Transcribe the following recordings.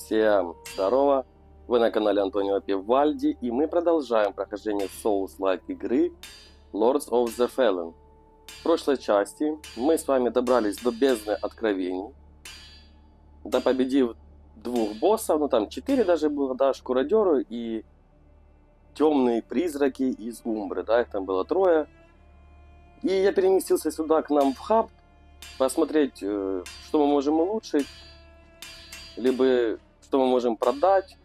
Всем здорово! Вы на канале Антонио Пивальди, и мы продолжаем прохождение Souls-like игры Lords of the Fallen. В прошлой части мы с вами добрались до бездны откровений, да, победив двух боссов, ну там 4 даже было, да, шкуродеры и темные призраки из Умбры, да, их там было 3. И я переместился сюда к нам в хаб, посмотреть, что мы можем улучшить, либо что мы можем продать.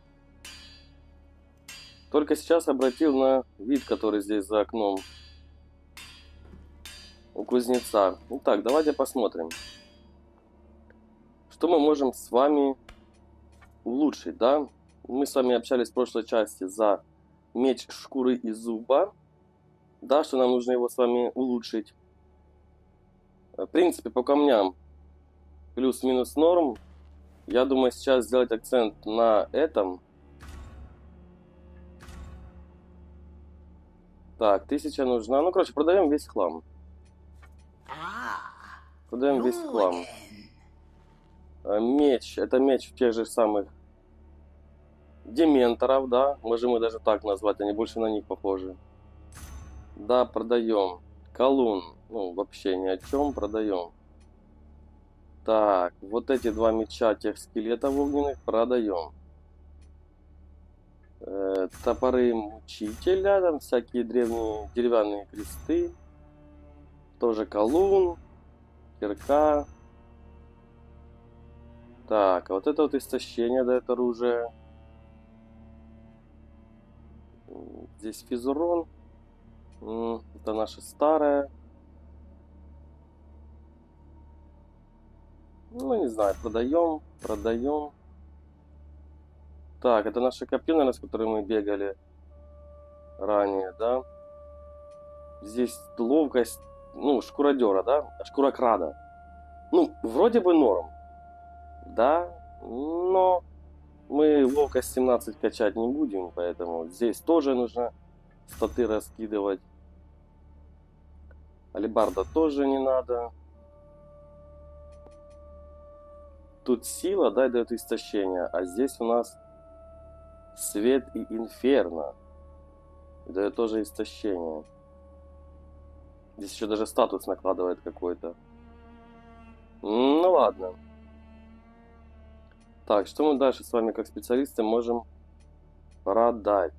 Только сейчас обратил на вид, который здесь за окном у кузнеца. Итак, давайте посмотрим, что мы можем с вами улучшить, да? Мы с вами общались в прошлой части за меч шкуры и зуба, да, что нам нужно его с вами улучшить. В принципе, по камням плюс-минус норм. Я думаю, сейчас сделать акцент на этом. Так, 1000 нужна. Ну, короче, продаем весь хлам. Продаем весь хлам. Меч. Это меч тех же самых дементоров, да. Можем мы даже так назвать, они больше на них похожи. Да, продаем. Колун. Ну, вообще ни о чем, продаем. Так, вот эти 2 меча тех скелетов огненных продаем. Топоры мучителя, там всякие древние деревянные кресты. Тоже колун, кирка. Так, а вот это вот истощение, да, это оружие. Здесь физурон. Это наше старое. Ну, не знаю, продаем. Так, это наше копье, наверное, с которым мы бегали ранее, да? Здесь ловкость, ну, шкуродера, да? Шкурокрада. Ну, вроде бы норм, да? Но мы ловкость 17 качать не будем, поэтому здесь тоже нужно статы раскидывать. Алебарда тоже не надо. Тут сила, да, дает истощение, а здесь у нас свет и инферно. Дает тоже истощение. Здесь еще даже статус накладывает какой-то. Ну ладно. Так, что мы дальше с вами как специалисты можем продать?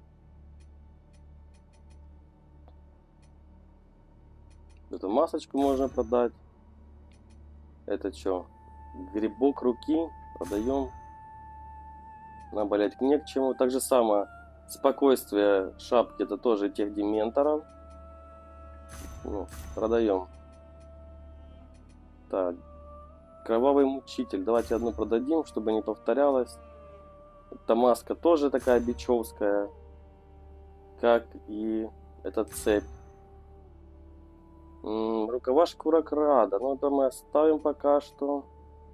Эту масочку можно продать. Это что? Грибок руки. Продаем. Нам болеть не к чему. Так же самое. Спокойствие шапки. Это тоже тех дементоров. Ну, продаем. Так. Кровавый мучитель. Давайте одну продадим, чтобы не повторялось. Эта маска тоже такая бичевская. Как и эта цепь. Рукава шкурокрада. Ну, это мы оставим пока что.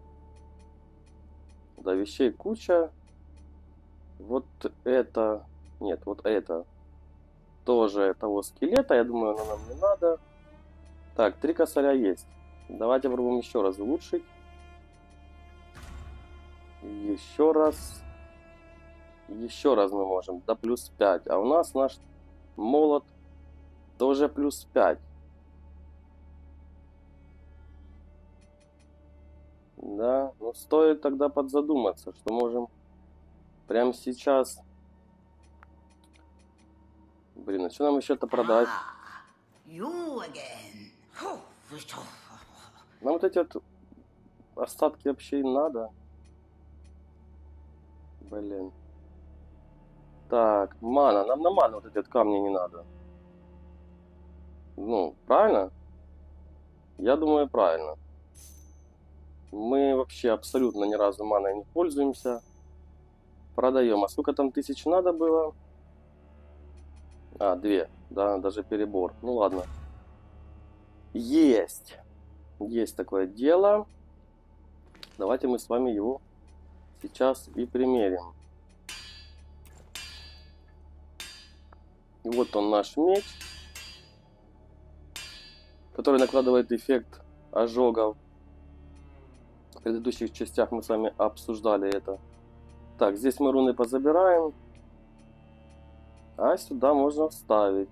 Да, вещей куча. Вот это... Нет, вот это. Тоже того скелета. Я думаю, оно нам не надо. Так, 3 косаря есть. Давайте попробуем еще раз улучшить. Еще раз. Еще раз мы можем. Да, плюс 5. А у нас наш молот тоже плюс 5. Да, ну стоит тогда подзадуматься, что можем прямо сейчас... Блин, а что нам еще-то продать? Нам вот эти вот остатки вообще и надо. Блин. Так, мана. Нам на ману вот эти вот камни не надо. Ну, правильно? Я думаю, правильно. Мы вообще абсолютно ни разу маной не пользуемся. Продаем. А сколько там тысяч надо было? А, 2. Да, даже перебор. Ну ладно. Есть. Есть такое дело. Давайте мы с вами его сейчас и примерим. И вот он наш меч, который накладывает эффект ожогов. В предыдущих частях мы с вами обсуждали это. Так, здесь мы руны позабираем. А сюда можно вставить.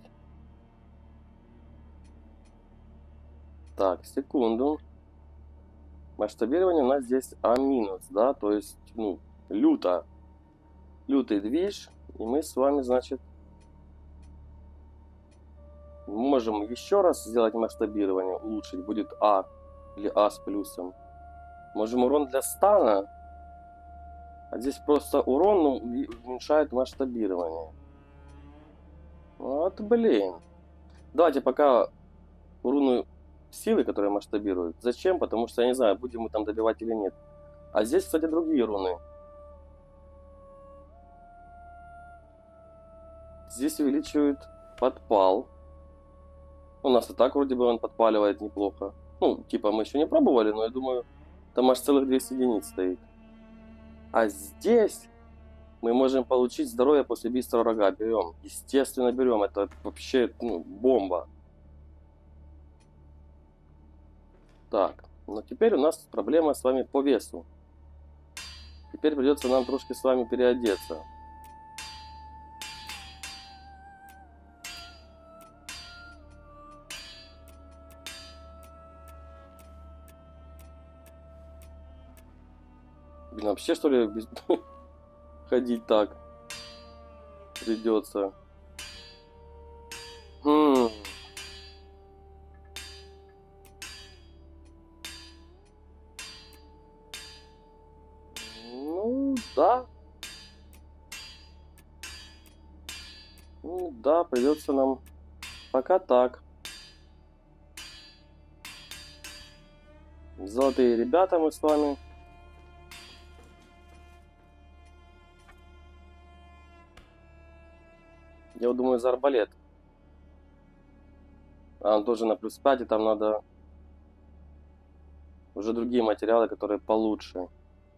Так, секунду. Масштабирование у нас здесь А-, да, то есть, ну, лютый движ. И мы с вами, значит, можем еще раз сделать масштабирование, улучшить. Будет А или А с плюсом. Можем урон для стана. А здесь просто урон, ну, уменьшает масштабирование. Вот, блин. Давайте пока руну силы, которые масштабируют. Зачем? Потому что я не знаю, будем мы там добивать или нет. А здесь, кстати, другие руны. Здесь увеличивает подпал. У нас и так вроде бы он подпаливает неплохо. Ну, типа мы еще не пробовали, но я думаю, там аж целых 200 единиц стоит. А здесь мы можем получить здоровье после быстрого врага. Берем. Естественно, берем. Это вообще, ну, бомба. Так, но теперь у нас проблема с вами по весу. Теперь придется нам трошки с вами переодеться. Блин, вообще что ли без... ходить так придется. Ну, да. Ну, да, придется нам пока так. Золотые ребята мы с вами. Я вот думаю за арбалет. А он тоже на плюс 5, и там надо уже другие материалы, которые получше.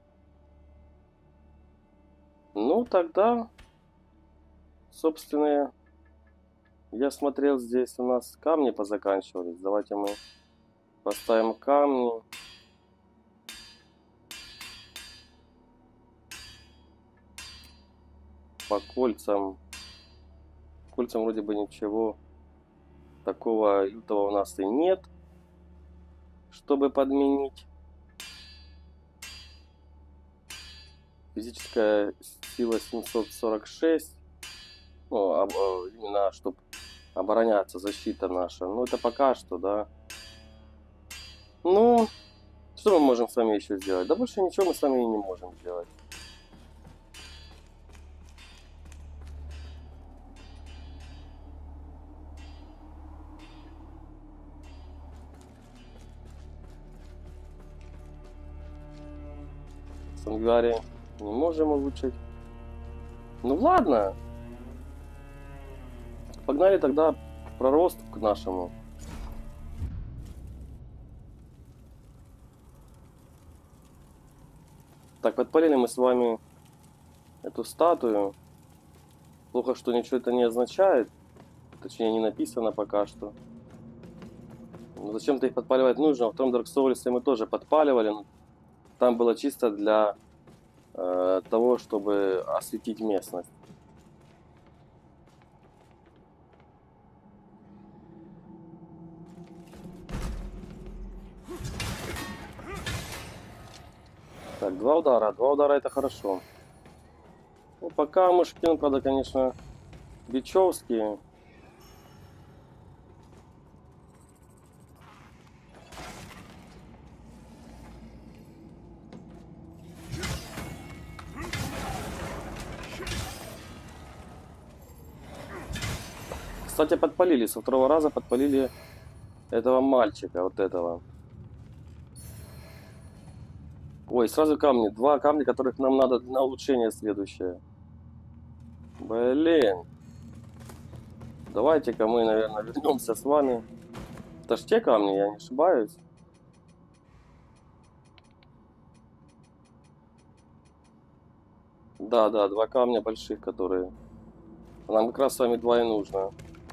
Ну, тогда, собственно, я смотрел, здесь у нас камни позаканчивались. Давайте мы поставим камни. По кольцам. Кольцам вроде бы ничего такого лютого у нас и нет, чтобы подменить. Физическая сила 746. Ну, именно чтобы обороняться, защита наша. Ну, это пока что, да. Ну, что мы можем с вами еще сделать? Да больше ничего мы с вами и не можем сделать. Сангари не можем улучшить. Ну ладно. Погнали тогда к проросту к нашему. Так, подпалили мы с вами эту статую. Плохо, что ничего это не означает. Точнее, не написано пока что. Но зачем-то их подпаливать нужно. В втором Dark Souls мы тоже подпаливали. Но там было чисто для того, чтобы осветить местность. Так, два удара. Два удара это хорошо. Ну, пока мушкин, правда, конечно, бичевские. Кстати, подпалили. Со второго раза подпалили этого мальчика, вот этого. Ой, сразу камни. Два камня, которых нам надо на улучшение следующее. Блин. Давайте-ка мы, наверное, вернемся с вами. Это ж те камни, я не ошибаюсь. Да, да, два камня больших, которые... Нам как раз с вами два и нужно.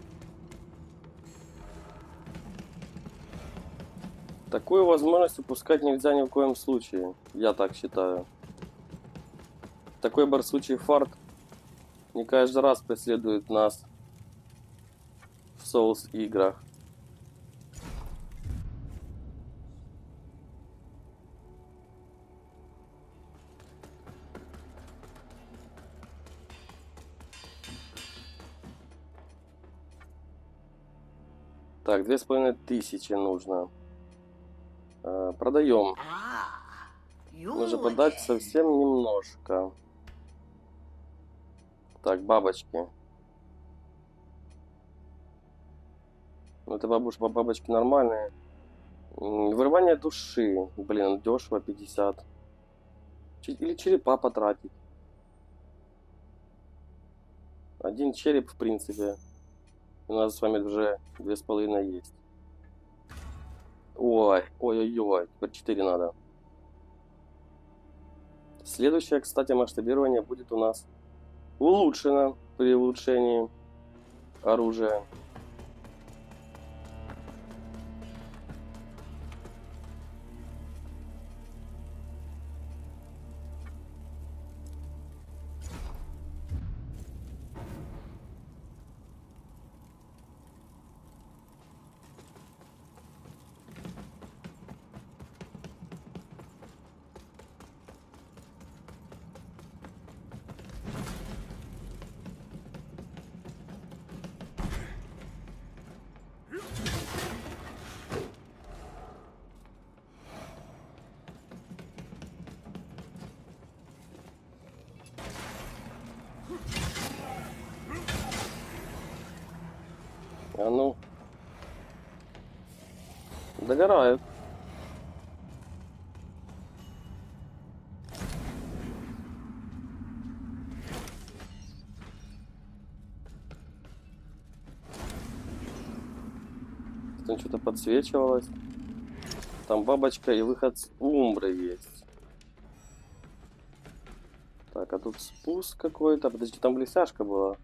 Такую возможность упускать нельзя ни в коем случае. Я так считаю. Такой барсучий фарт не каждый раз преследует нас в Souls играх. Так, 2500 нужно. Продаем. Нужно продать совсем немножко. Так, бабочки. Ну, это бабочки нормальные. Вырывание души. Блин, дешево 50. Или черепа потратить. Один череп, в принципе. У нас с вами уже 2,5 есть. Ой, ой-ой-ой. Теперь 4 надо. Следующее, кстати, масштабирование будет у нас улучшено при улучшении оружия. А ну. Догорают. Там что-то подсвечивалось. Там бабочка и выход с Умбры есть. Так, а тут спуск какой-то. Подожди, там блестяшка была.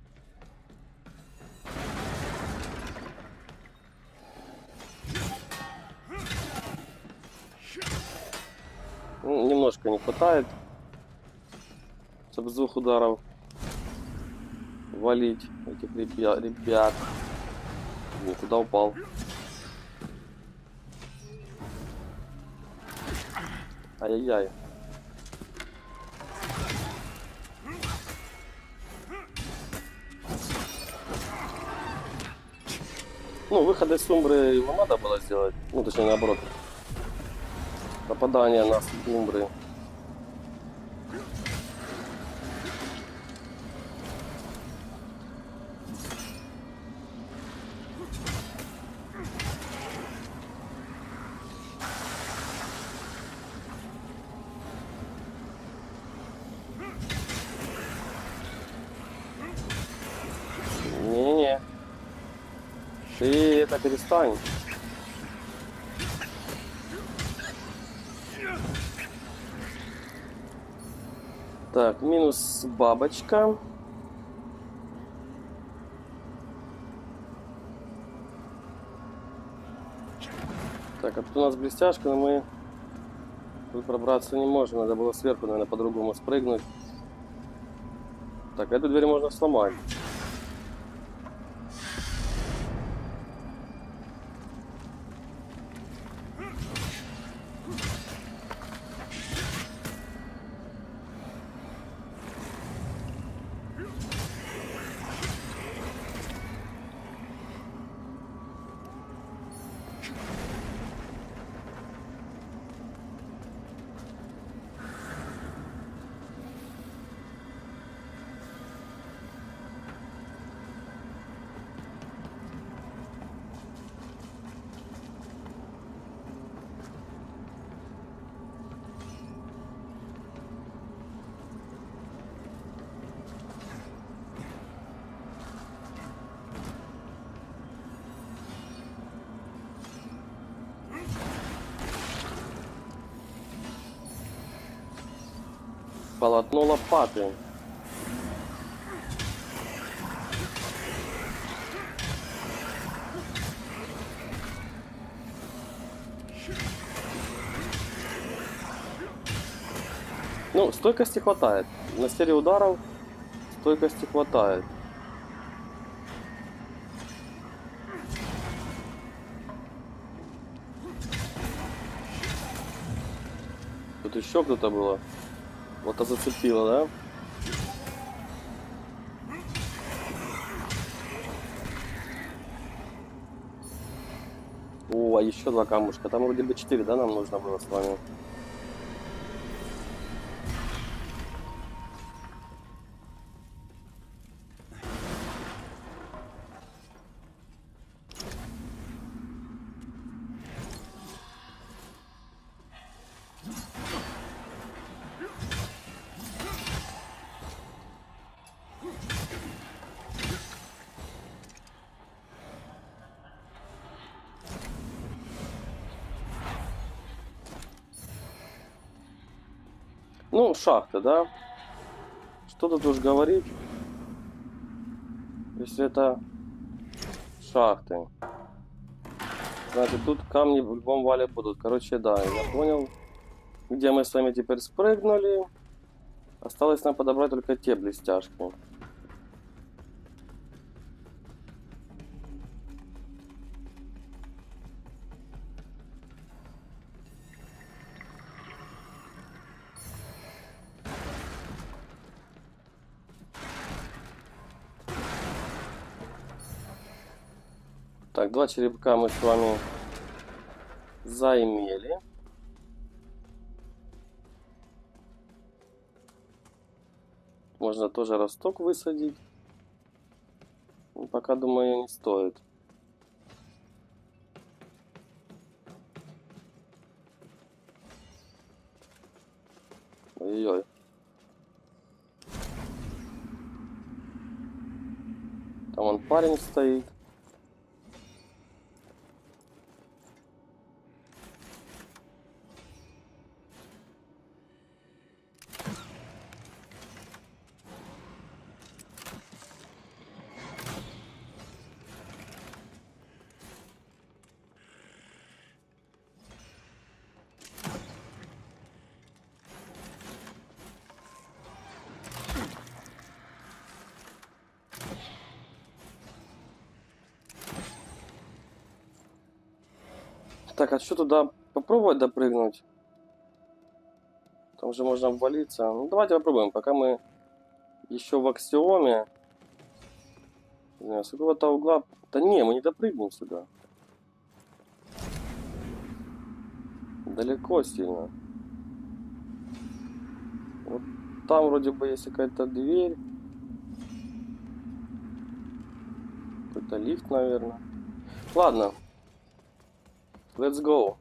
Ну, немножко не хватает, чтобы с 2 ударов валить этих ребят. Куда упал? Ай-яй-яй. Ну, выходы с Умбры его надо было сделать. Ну, точнее, наоборот. Попадание на Умбры. Не-не-не. Ты это перестань. Так, минус бабочка. Так, а тут у нас блестяшка, но мы тут пробраться не можем. Надо было сверху, наверное, по-другому спрыгнуть. Так, эту дверь можно сломать. Полотно лопаты. Ну, стойкости хватает. На серии ударов стойкости хватает. Тут еще кто-то было. Вот это зацепило, да? О, а еще 2 камушка. Там вроде бы 4, да, нам нужно было с вами. Ну, шахты, да? Что тут уж говорить, если это шахты. Значит, тут камни в любом вале будут. Короче, да, я понял, где мы с вами теперь спрыгнули. Осталось нам подобрать только те блестяшки. Так, 2 черепка мы с вами заимели. Можно тоже росток высадить. Но пока, думаю, не стоит. Ой-ой. Там он парень стоит. Так, а что туда попробовать допрыгнуть? Там же можно обвалиться. Ну, давайте попробуем, пока мы еще в аксиоме. С какого-то угла... Да не, мы не допрыгнем сюда. Далеко сильно. Вот там вроде бы есть какая-то дверь. Какой-то лифт, наверное. Ладно. Let's go.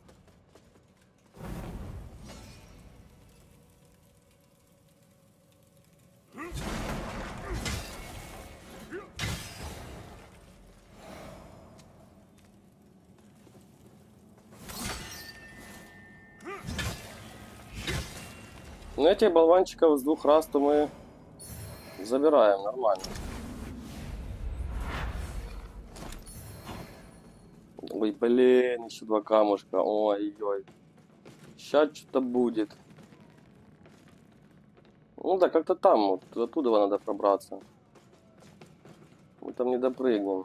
Ну, этих болванчиков с 2 раз то мы забираем нормально. Ой, блин, еще 2 камушка. Ой-ой. Сейчас что-то будет. Ну да, как-то там, вот оттуда надо пробраться. Мы там не допрыгнем.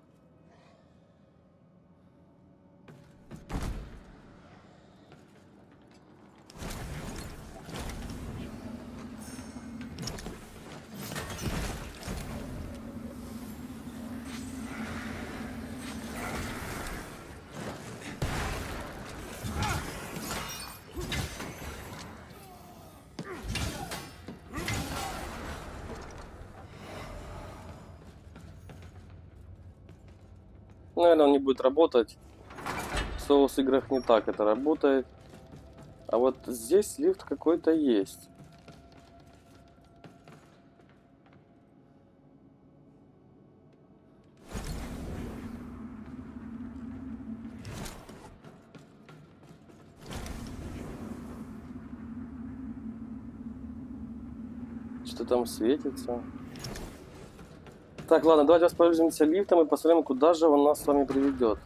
Наверное, он не будет работать. В Souls играх не так это работает. А вот здесь лифт какой-то есть. Что там светится? Так, ладно, давайте воспользуемся лифтом и посмотрим, куда же он нас с вами приведет.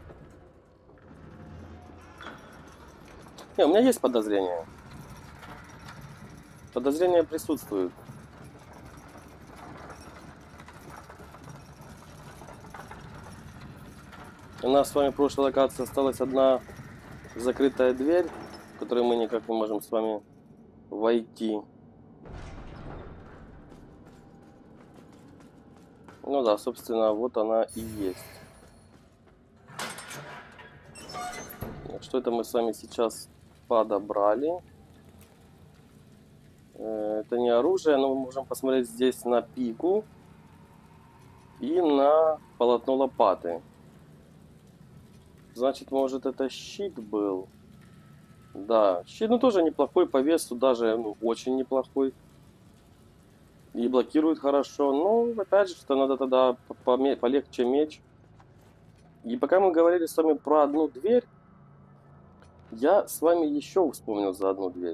Не, у меня есть подозрение. Подозрения присутствуют. У нас с вами в прошлой локации осталась одна закрытая дверь, в которую мы никак не можем с вами войти. Ну да, собственно, вот она и есть. Что это мы с вами сейчас подобрали? Это не оружие, но мы можем посмотреть здесь на пику и на полотно лопаты. Значит, может, это щит был? Да, щит, ну, тоже неплохой по весу, даже, ну, очень неплохой. И блокирует хорошо. Но, опять же, что надо тогда полегче меч. И пока мы говорили с вами про одну дверь, я с вами еще вспомнил за одну дверь.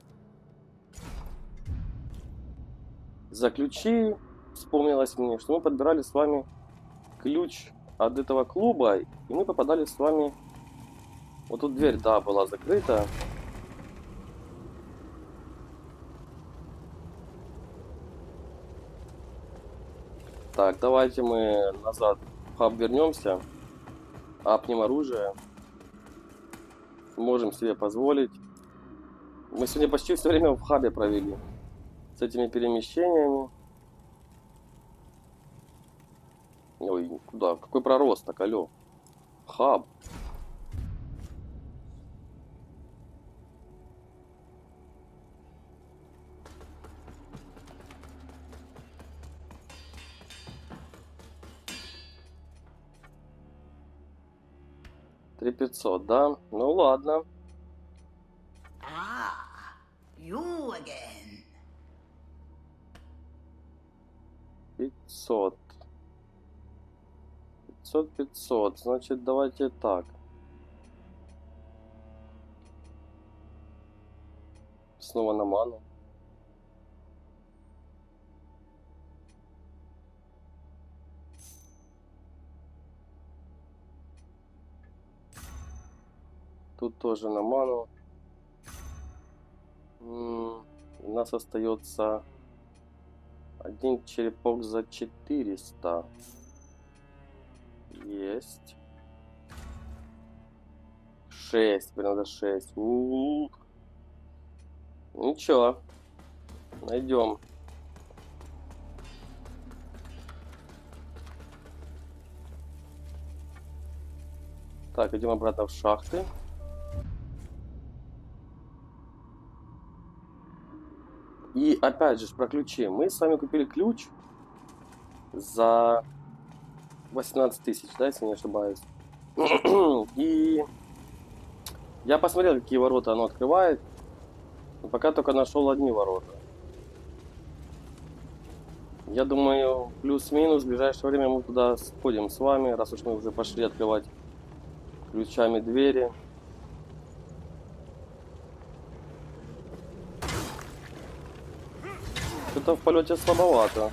За ключи вспомнилось мне, что мы подбирали с вами ключ от этого клуба, и мы попадали с вами... Вот тут дверь, да, была закрыта. Так, давайте мы назад в хаб вернемся. Апнем оружие. Можем себе позволить. Мы сегодня почти все время в хабе провели. С этими перемещениями. Ой, куда? Какой проросток, алло. Хаб. Три 500, да? Ну ладно. You again. 500. 500. Значит, давайте так. Снова на ману. Тут тоже на ману. У нас остается один черепок за 400. Есть. 6. Теперь надо 6. Ничего. Найдем. Так, идем обратно в шахты. И опять же, про ключи. Мы с вами купили ключ за 18 тысяч, да, если не ошибаюсь. И я посмотрел, какие ворота оно открывает. Но пока только нашел одни ворота. Я думаю, плюс-минус в ближайшее время мы туда сходим с вами, раз уж мы уже пошли открывать ключами двери. Что-то в полете слабовато.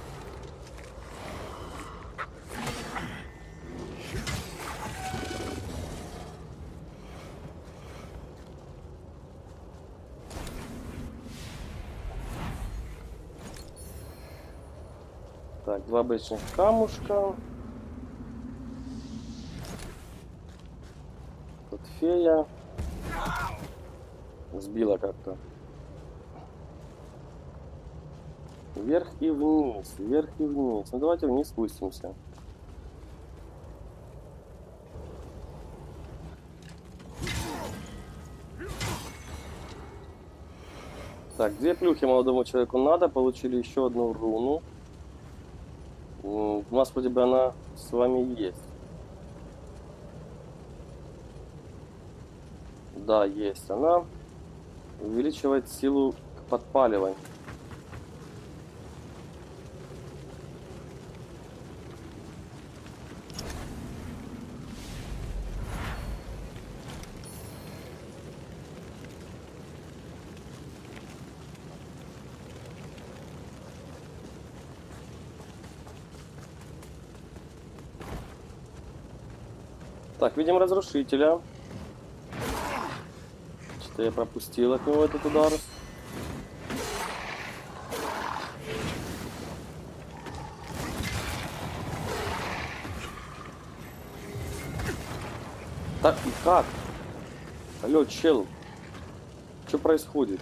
Так, 2 обычных камушка. Тут фея. Сбила как-то. Вверх и вниз, вверх и вниз. Ну давайте вниз спустимся. Так, 2 плюхи молодому человеку надо. Получили еще одну руну. У нас вроде бы она с вами есть. Да, есть она. Увеличивает силу к подпаливанию. Так, видим разрушителя. Что-то я пропустил от него этот удар. Так, и как? Алло, чел. Что происходит?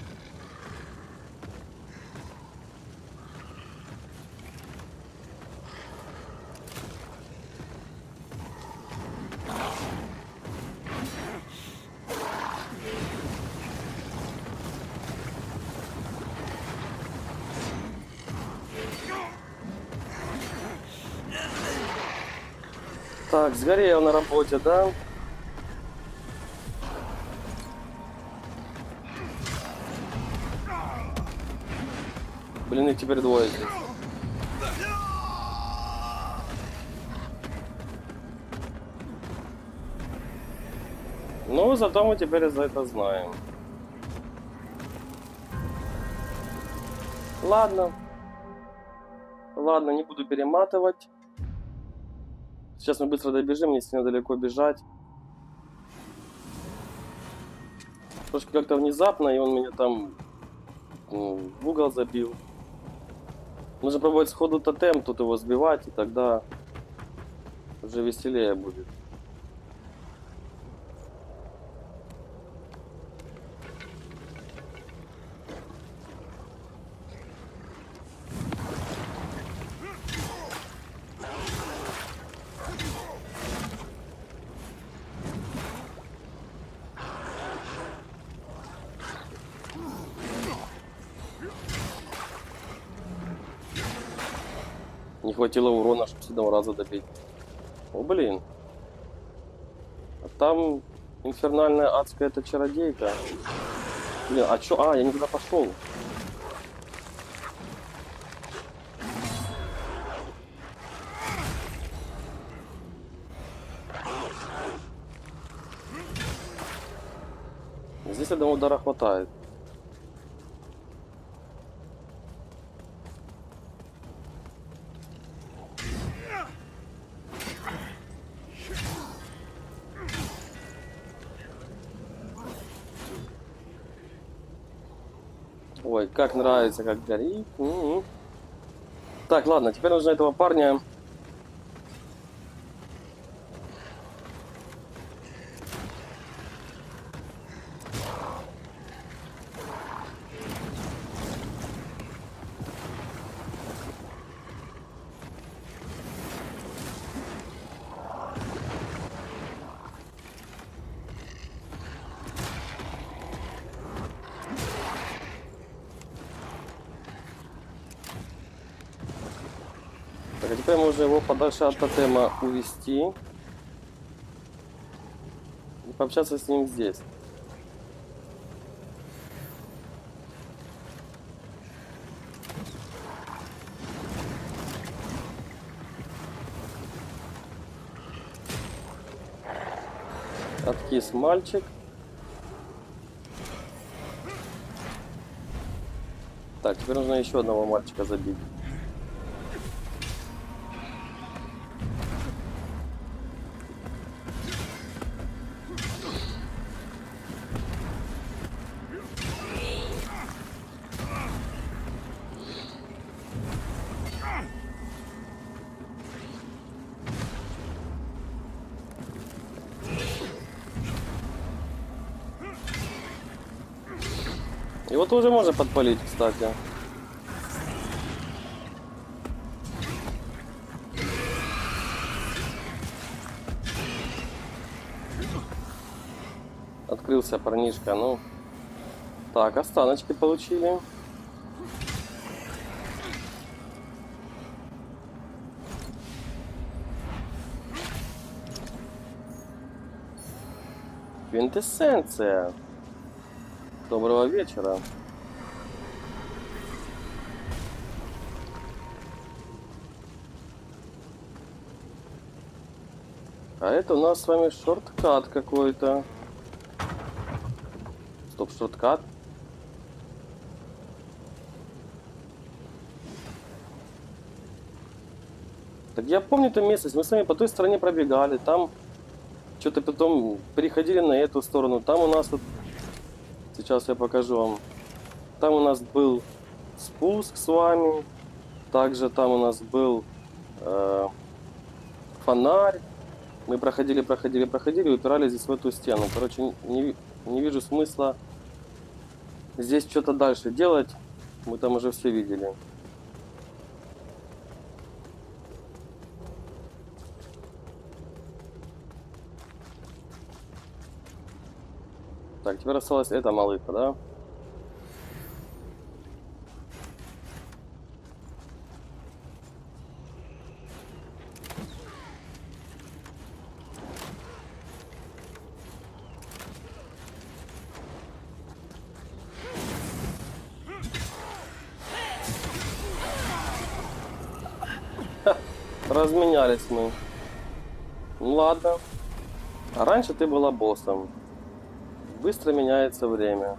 Так, сгорел на работе, да? Блин, их теперь двое здесь. Ну, зато мы теперь за это знаем. Ладно. Ладно, не буду перематывать. Сейчас мы быстро добежим, не сильно далеко бежать. Потому что как-то внезапно, и он меня там в угол забил. Нужно пробовать сходу тотем, тут его сбивать, и тогда уже веселее будет. Не хватило урона, чтобы с одного раза добить. О, блин. А там инфернальная адская эта чародейка. Блин, а чё? А, я не туда пошел. Здесь одного удара хватает. Ой, как нравится, как горит. Так, ладно, теперь нужно этого парня. Так, а теперь можно его подальше от тотема увести и пообщаться с ним здесь. Откис мальчик. Так, теперь нужно еще одного мальчика забить. Его тоже можно подпалить, кстати. Открылся парнишка, ну. Так, останочки получили. Квинтэссенция. Доброго вечера. А это у нас с вами шорткат какой-то. Стоп, шорткат. Так я помню эту местность. Мы с вами по той стороне пробегали. Там что-то потом переходили на эту сторону. Там у нас вот... Сейчас я покажу вам. Там у нас был спуск с вами. Также там у нас был фонарь. Мы проходили, упирались здесь в эту стену. Короче, не вижу смысла здесь что-то дальше делать. Мы там уже все видели. Так, теперь осталась эта малыха, да? Разменялись мы. Ну ладно. А раньше ты была боссом. Быстро меняется время.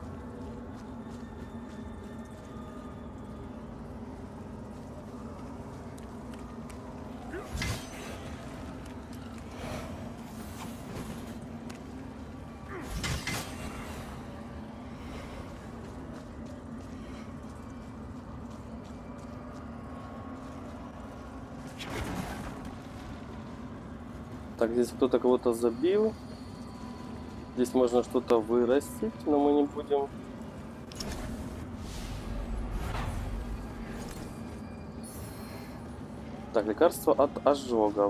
Так, здесь кто-то кого-то забил. Здесь можно что-то вырастить, но мы не будем. Так, лекарство от ожогов.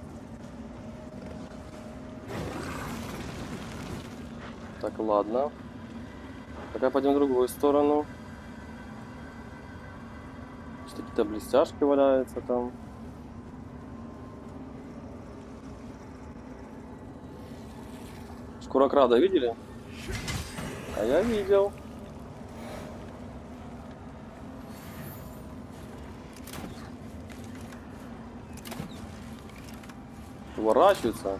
Так, ладно. Пока пойдем в другую сторону. Что какие-то блестяшки валяются там. Шкурокрада видели? А я видел. Уворачивается.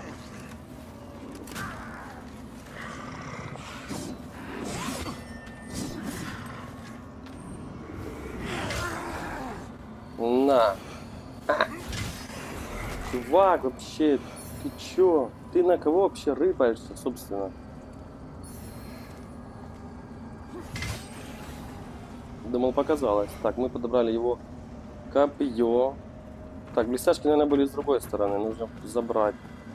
На. Чувак, вообще, ты чё? Ты на кого вообще рыпаешься, собственно? Думал, показалось. Так, мы подобрали его копье. Так, блестяшки, наверное, были с другой стороны. Нужно забрать.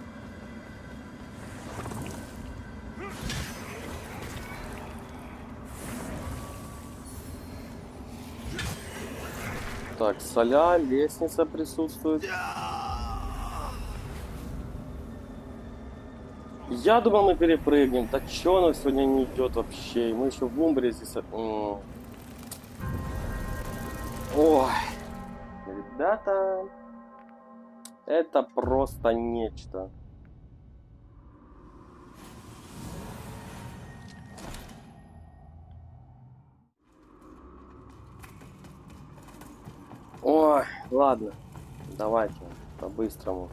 Так, соля, лестница присутствует. Я думал, мы перепрыгнем. Да чё оно сегодня не идет вообще? И мы еще в Умбре здесь... Ой, ребята, это просто нечто. Ой, ладно, давайте по-быстрому.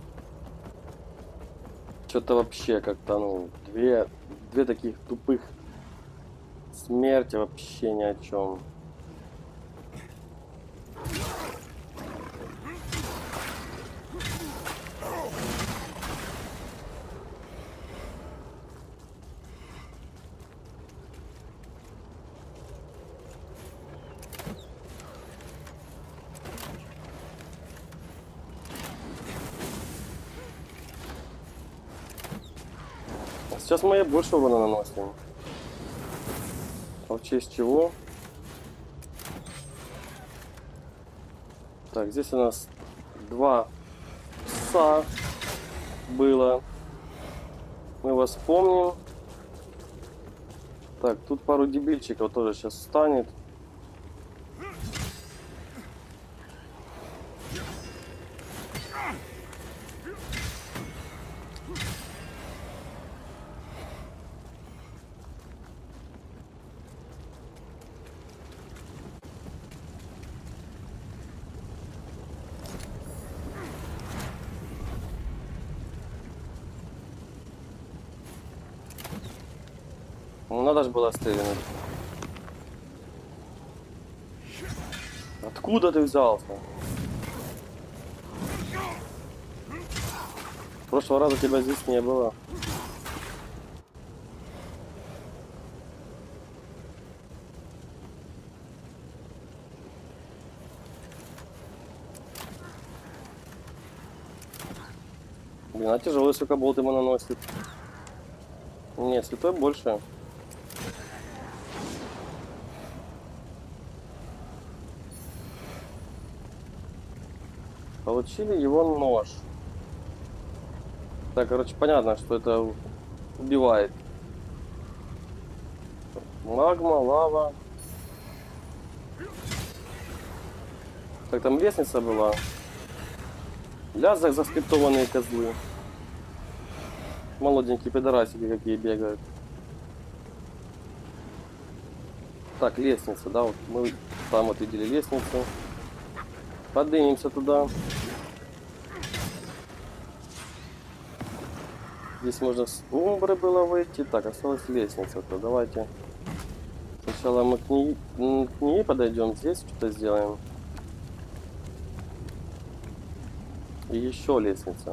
Что-то вообще как-то, ну, две таких тупых смерти вообще ни о чем. Сейчас мы больше урона наносим. А в честь чего? Так, здесь у нас 2 пса было. Мы вас помним. Так, тут пару дебильчиков тоже сейчас встанет. Ну, надо же было стрелять. Откуда ты взялся? Прошлого раза тебя здесь не было. Блин, а тяжелый сокоболт ему наносит. Нет, святой больше. Получили его нож. Так, короче, понятно, что это убивает. Магма, лава. Так, там лестница была. Ля, заскриптованные козлы. Молоденькие пидорасики какие бегают. Так, лестница, да, вот мы там вот видели лестницу. Поднимемся туда. Здесь можно с Умбры было выйти. Так, осталась лестница. То давайте сначала мы к ней подойдем. Здесь что-то сделаем. И еще лестница.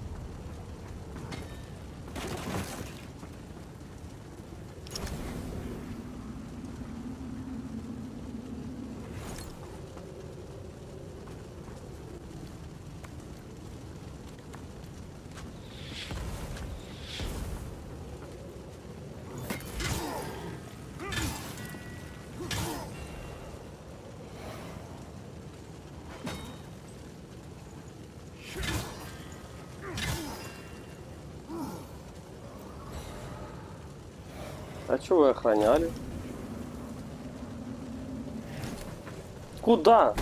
А что вы охраняли? Куда?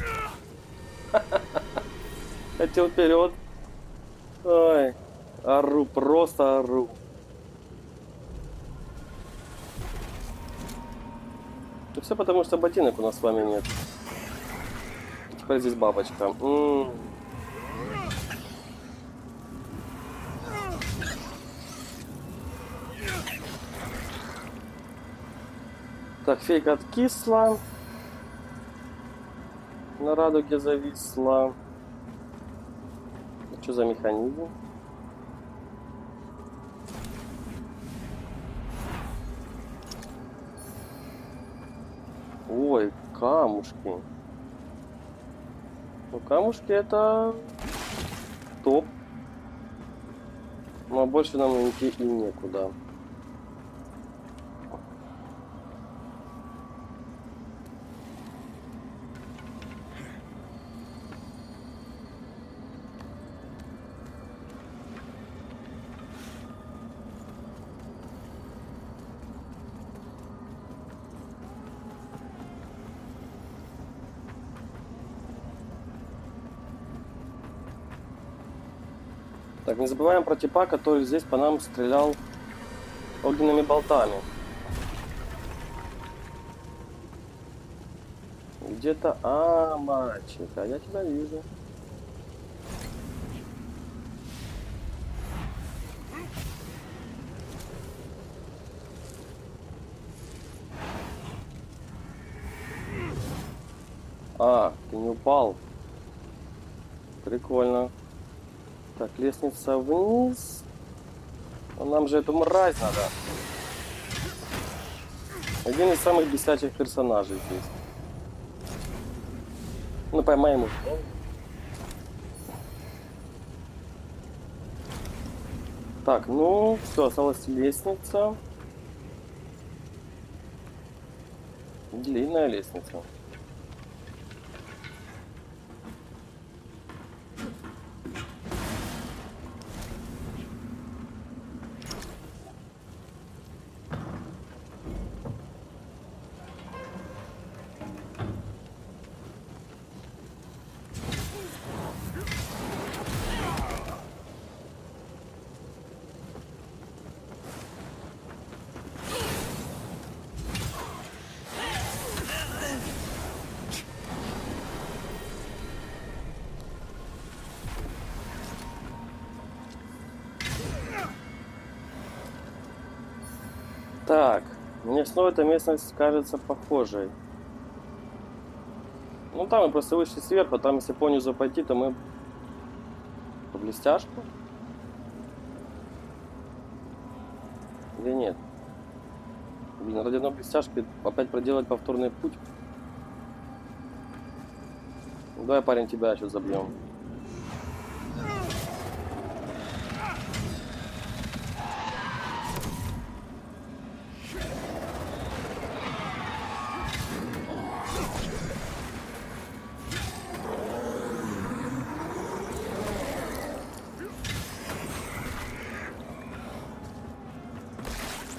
Хотел вперед. Ой, ору, просто ору. И все потому, что ботинок у нас с вами нет. Теперь здесь бабочка. Так, фейка откисла. На радуге зависла. Что за механизм? Ой, камушки. Ну, камушки это топ. Но больше нам идти и некуда. Так, не забываем про типа, который здесь по нам стрелял огненными болтами. Где-то... А, мальчик, а я тебя вижу. А, ты не упал. Прикольно. Так, лестница вниз. А нам же эту мразь надо. Один из самых бесячих персонажей здесь. Ну, поймаем его. Так, ну, все, осталась лестница. Длинная лестница. Так, мне снова эта местность кажется похожей. Ну там мы просто вышли сверху, там если понизу пойти, то мы по блестяшку. Или нет? Блин, ради одной блестяшки опять проделать повторный путь. Ну, давай, парень, тебя сейчас забьем.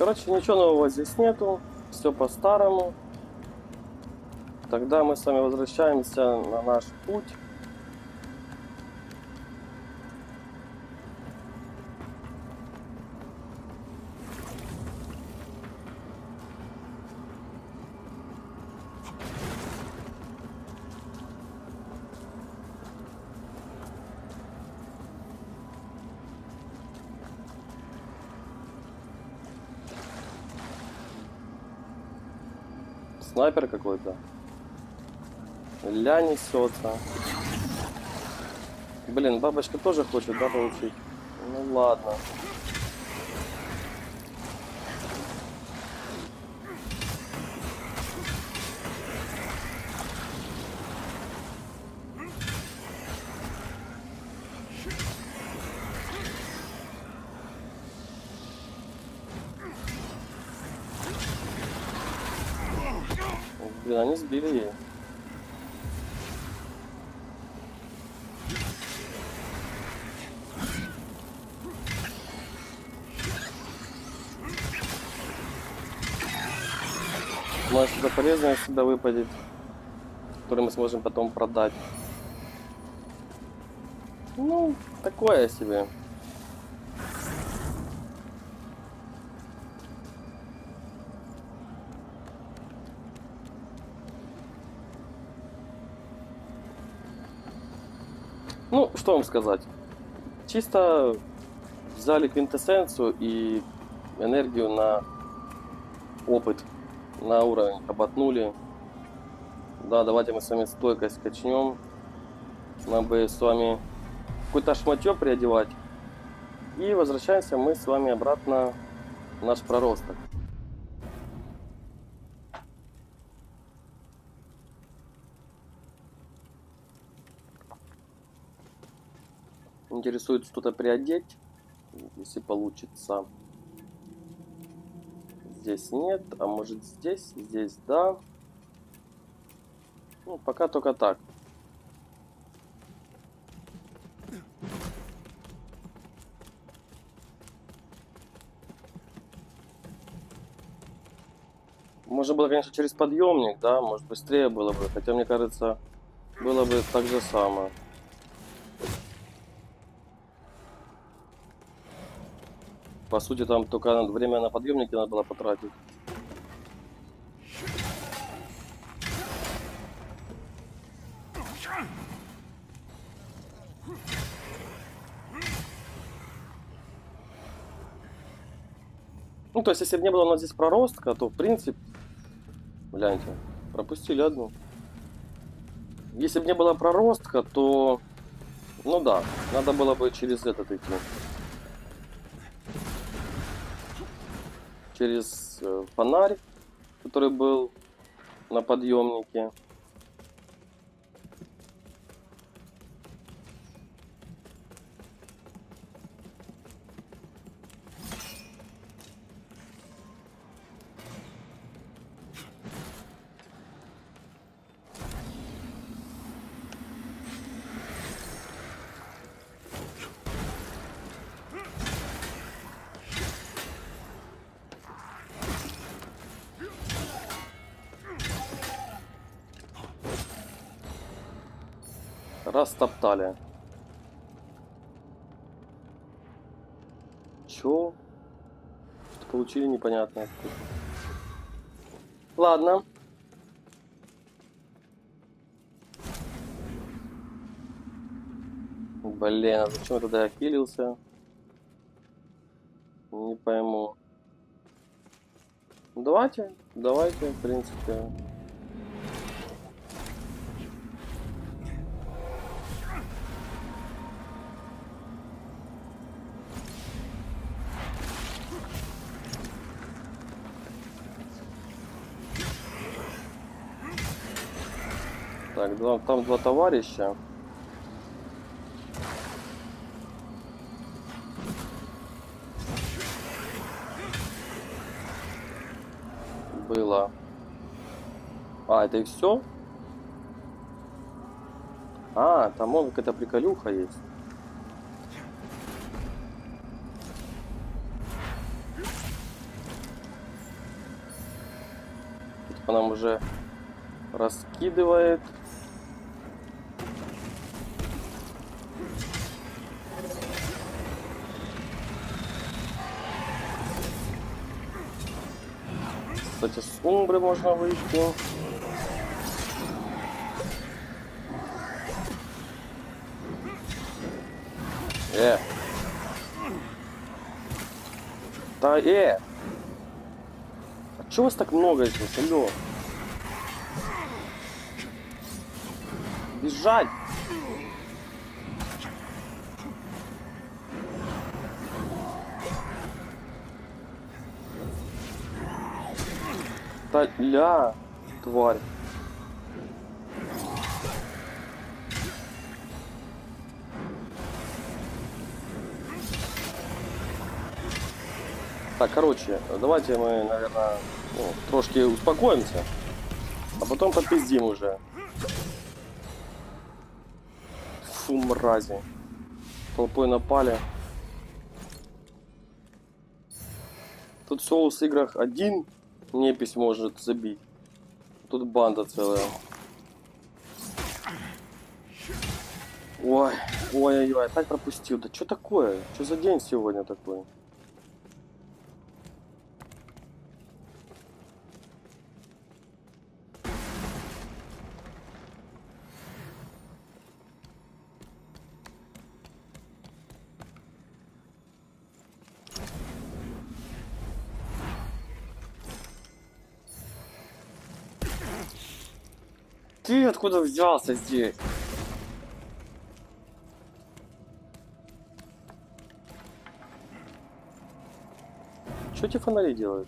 Короче, ничего нового здесь нету. Все по-старому. Тогда мы с вами возвращаемся на наш путь. Снайпер какой-то. Ля несется. Блин, бабочка тоже хочет, да, получить? Ну ладно. Блин, они сбили ее. Может, что-то полезное сюда выпадет, которое мы сможем потом продать. Ну, такое себе. Ну, что вам сказать. Чисто взяли квинтэссенцию и энергию на опыт, на уровень оботнули. Да, давайте мы с вами стойкость качнем. Нам бы с вами какое-то шматье приодевать. И возвращаемся мы с вами обратно в наш проросток. Интересует что-то приодеть, если получится. Здесь нет, а может здесь, здесь да. Ну, пока только так. Можно было, конечно, через подъемник, да, может быстрее было бы. Хотя, мне кажется, было бы так же самое. По сути, там только время на подъемнике надо было потратить. Ну, то есть, если бы не было у нас здесь проростка, то, в принципе... Гляньте, пропустили одну. Если бы не было проростка, то... Ну да, надо было бы через этот идти. Через фонарь, который был на подъемнике. Растоптали. Чё? Что получили, непонятно. Ладно. Блин, а зачем я тогда хилился? Не пойму. Давайте, в принципе. Так, там два товарища. Было. А, это и все? А, там он какая-то приколюха есть. Он нам уже раскидывает. Кстати, с Умбры можно выйти. Да, А чего вас так много здесь? Алло. Бежать! Да, ля, тварь. Так, короче, давайте мы, наверное, трошки успокоимся, а потом подпиздим уже. Фу, мрази. Толпой напали. Тут соус в играх один непись может забить. Тут банда целая. Ой, ой-ой-ой, опять пропустил. Да что такое? Что за день сегодня такой? Ты откуда взялся здесь? Что эти фонари делают?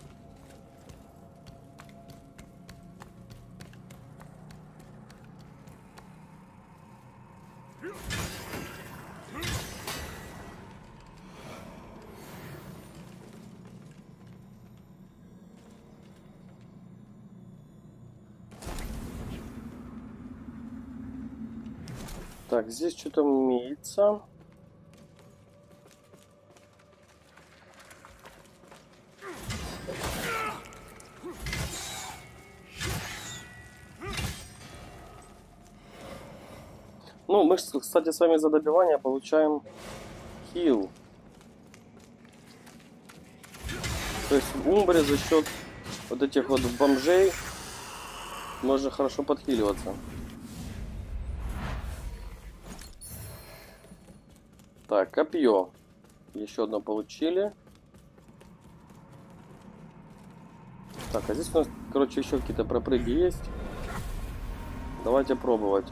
Так, здесь что-то имеется. Ну, мы, кстати, с вами за добивание получаем хил. То есть в Умбре за счет вот этих вот бомжей можно хорошо подхиливаться. Так, копье. Еще одно получили. Так, а здесь у нас, короче, еще какие-то пропрыги есть. Давайте пробовать.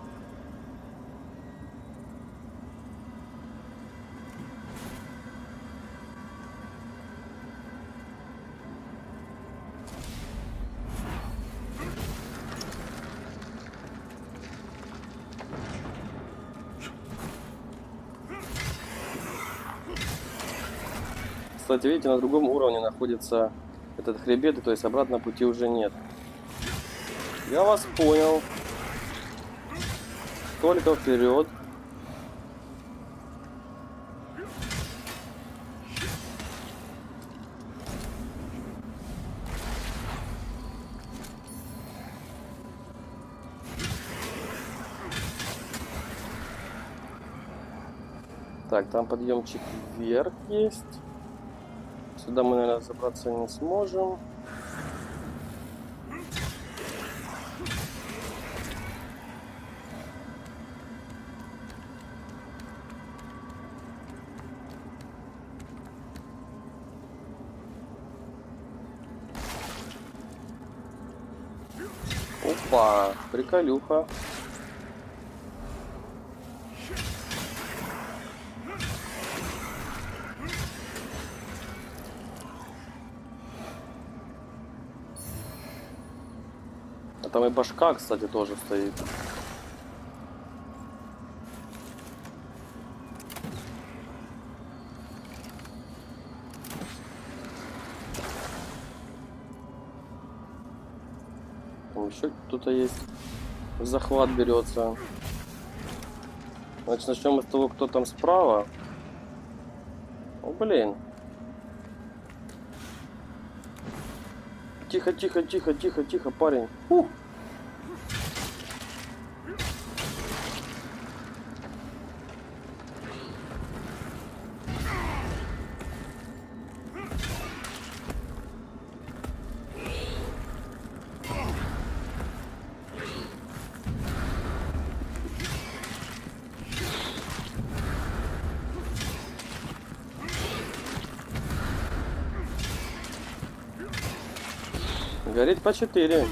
Кстати, видите, на другом уровне находится этот хребет, и то есть обратно пути уже нет. Я вас понял. Только вперед. Так, там подъемчик вверх есть. Сюда мы, наверное, забраться не сможем. Опа, приколюха. А там и башка, кстати, тоже стоит. Там еще кто-то есть. Захват берется. Значит, начнем с того, кто там справа. О, блин. Тихо, тихо, тихо, тихо, тихо, парень. Ух. Горит по 4.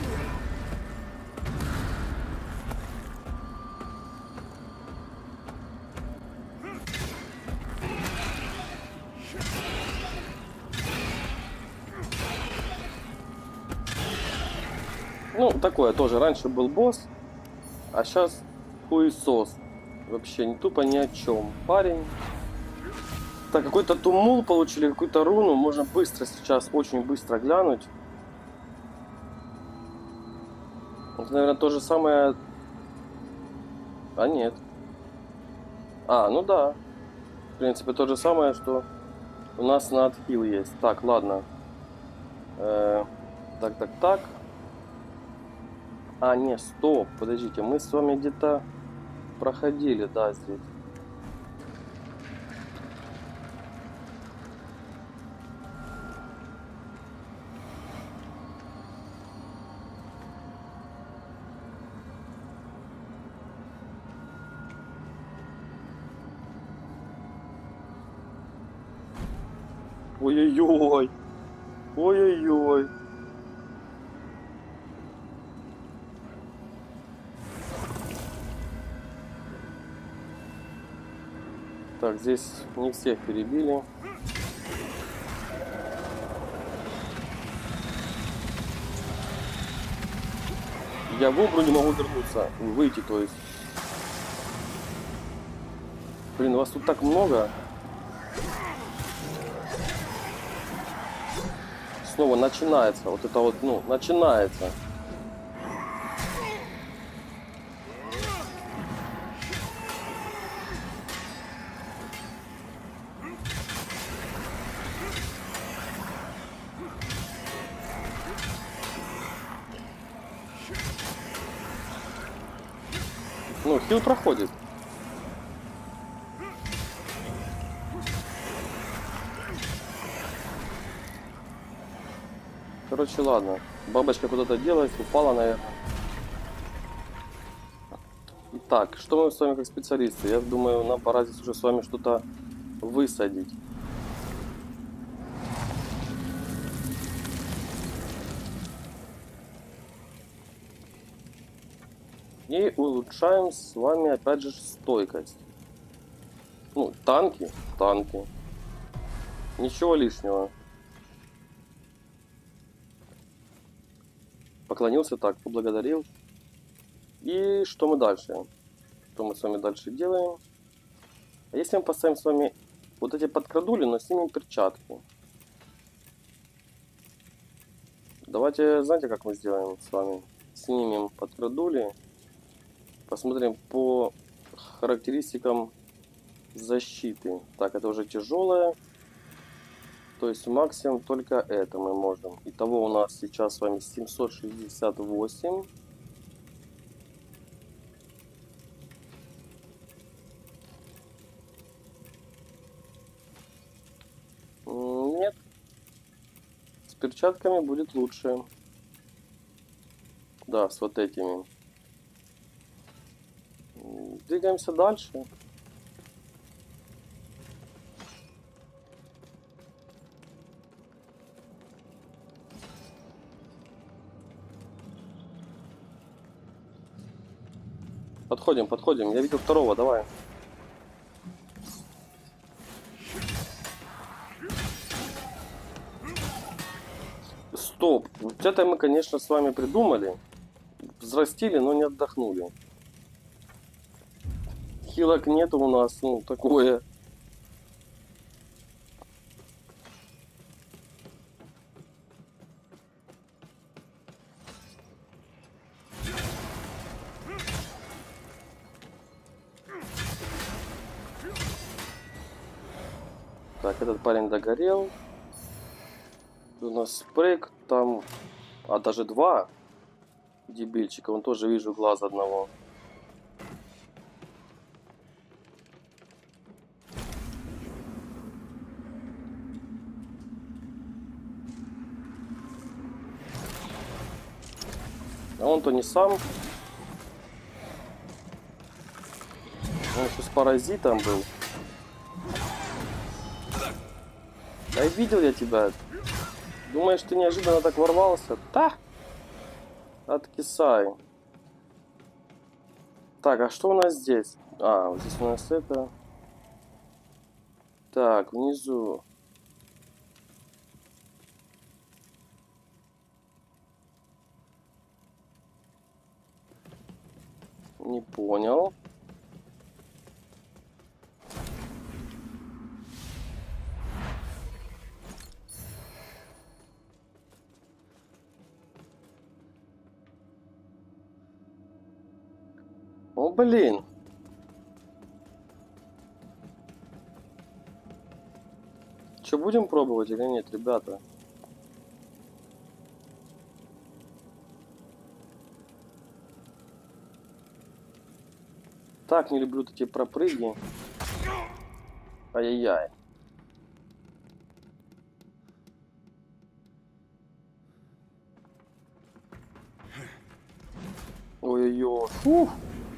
Ну, такое тоже. Раньше был босс, а сейчас хуесос. Вообще не тупо ни о чем. Парень. Так, какой-то тумул получили, какую-то руну. Можно быстро сейчас, очень быстро глянуть. Это, наверное, то же самое... А, нет. А, ну да. В принципе, то же самое, что у нас на отхил есть. Так, ладно. Так. А, не, стоп. Подождите, мы с вами где-то проходили, да, здесь. Ой-ой-ой. Ой-ой-ой. Так, здесь не всех перебили. Я в обру не могу вернуться. Выйти, то есть. Блин, вас тут так много. Снова начинается. Вот это вот, ну, начинается. Ну, хил проходит. Короче, ладно. Бабочка куда-то делась, упала, наверное. Так, что мы с вами как специалисты? Я думаю, нам пора здесь уже с вами что-то высадить. И улучшаем с вами опять же стойкость. Ну, танки. Ничего лишнего. Поклонился, так, поблагодарил. И что мы дальше? Что мы с вами дальше делаем? А если мы поставим с вами вот эти подкрадули, но снимем перчатки? Давайте, знаете, как мы сделаем с вами? Снимем подкрадули. Посмотрим по характеристикам защиты. Так, это уже тяжелое. То есть максимум только это мы можем. Итого у нас сейчас с вами 768. Нет. С перчатками будет лучше. Да, с вот этими. Двигаемся дальше. Подходим. Я видел второго, давай. Стоп. Вот это мы, конечно, с вами придумали. Взрастили, но не отдохнули. Хилок нету у нас, ну, такое. Так, этот парень догорел. У нас спрейк, там А даже два дебильчика. Вон тоже вижу глаз одного. А он-то не сам. Он еще с паразитом был. Да и видел я тебя. Думаешь, ты неожиданно так ворвался? Да! Откисай. Так, а что у нас здесь? А, вот здесь у нас это. Так, внизу. Не понял. О, блин. Что, будем пробовать или нет, ребята? Так, не люблю эти пропрыги. Ай-яй-яй. Ой-ой-ой. Фух.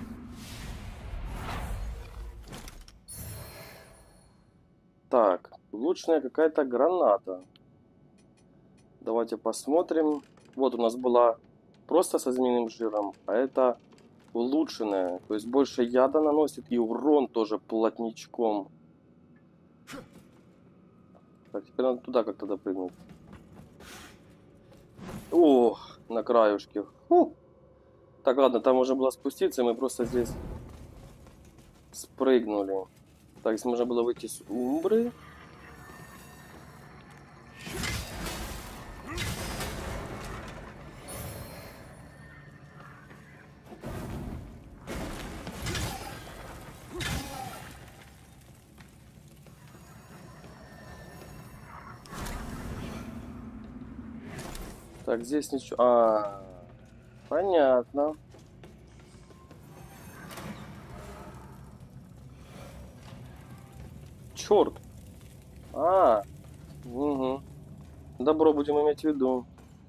Так, улучшенная какая-то граната. Давайте посмотрим. Вот у нас была просто со змеиным жиром, а это улучшенная. То есть больше яда наносит и урон тоже плотничком. Так, теперь надо туда как-то допрыгнуть. О, на краюшке. Фу. Так, ладно, там можно было спуститься, и мы просто здесь спрыгнули. Так, здесь можно было выйти с Умбры. Так, здесь ничего... А, понятно. Черт. А, угу. Добро будем иметь в виду.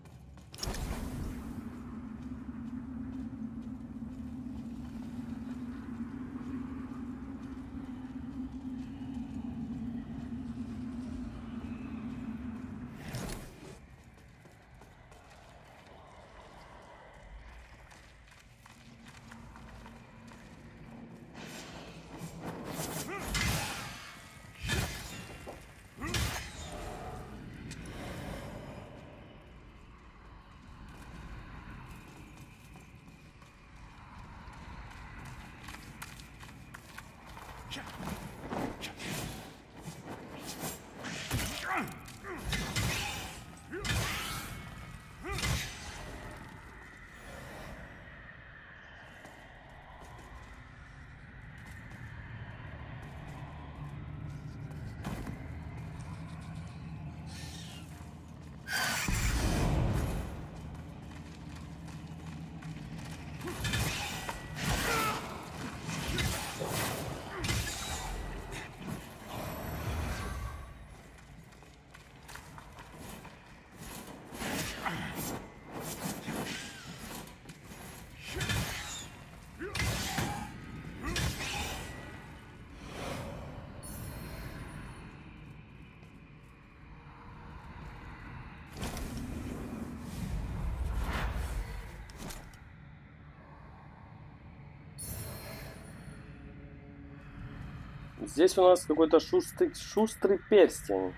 Здесь у нас какой-то шустрый перстень.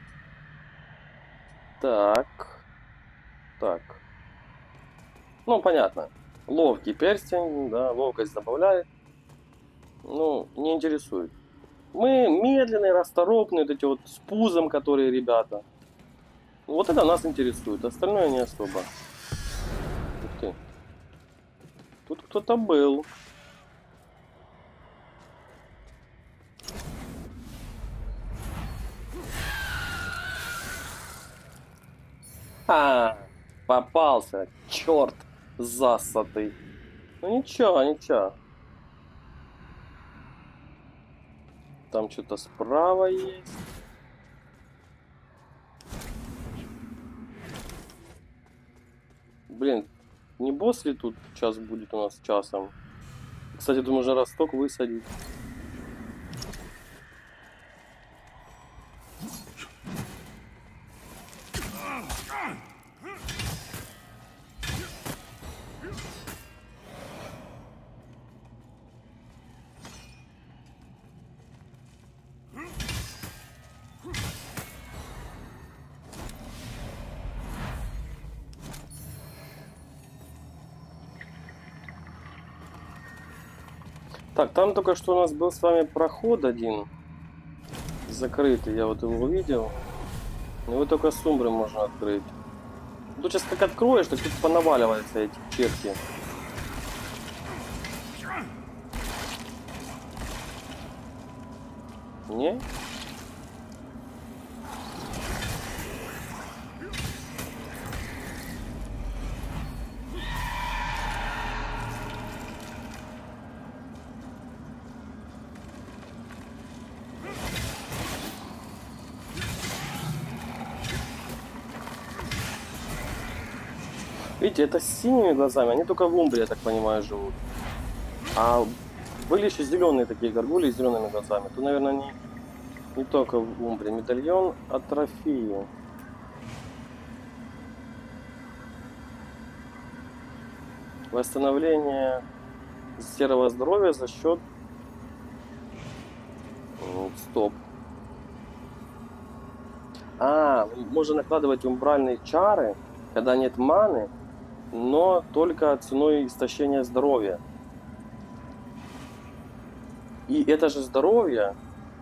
Так. Так. Ну, понятно. Ловкий перстень, да, ловкость добавляет. Ну, не интересует. Мы медленные, расторопные, вот эти вот с пузом, которые ребята. Вот это нас интересует, остальное не особо. Ух ты. Тут кто-то был. А, Попался. Черт засатый. Ну ничего, ничего. Там что-то справа есть. Блин, не босс ли тут сейчас будет у нас часом? Кстати, тут можно росток высадить. Так, там только что у нас был с вами проход один. Закрытый, я вот его увидел. Его только с Умбры можно открыть. Тут сейчас как откроешь, так тут понаваливаются эти черти. Не? Видите, это с синими глазами, они только в Умбре, я так понимаю, живут. А были еще зеленые такие горгульи с зелеными глазами. То, наверное, не только в Умбре. Медальон атрофии. Восстановление серого здоровья за счет... Стоп. Можно накладывать умбральные чары, когда нет маны, но только ценой истощения здоровья. И это же здоровье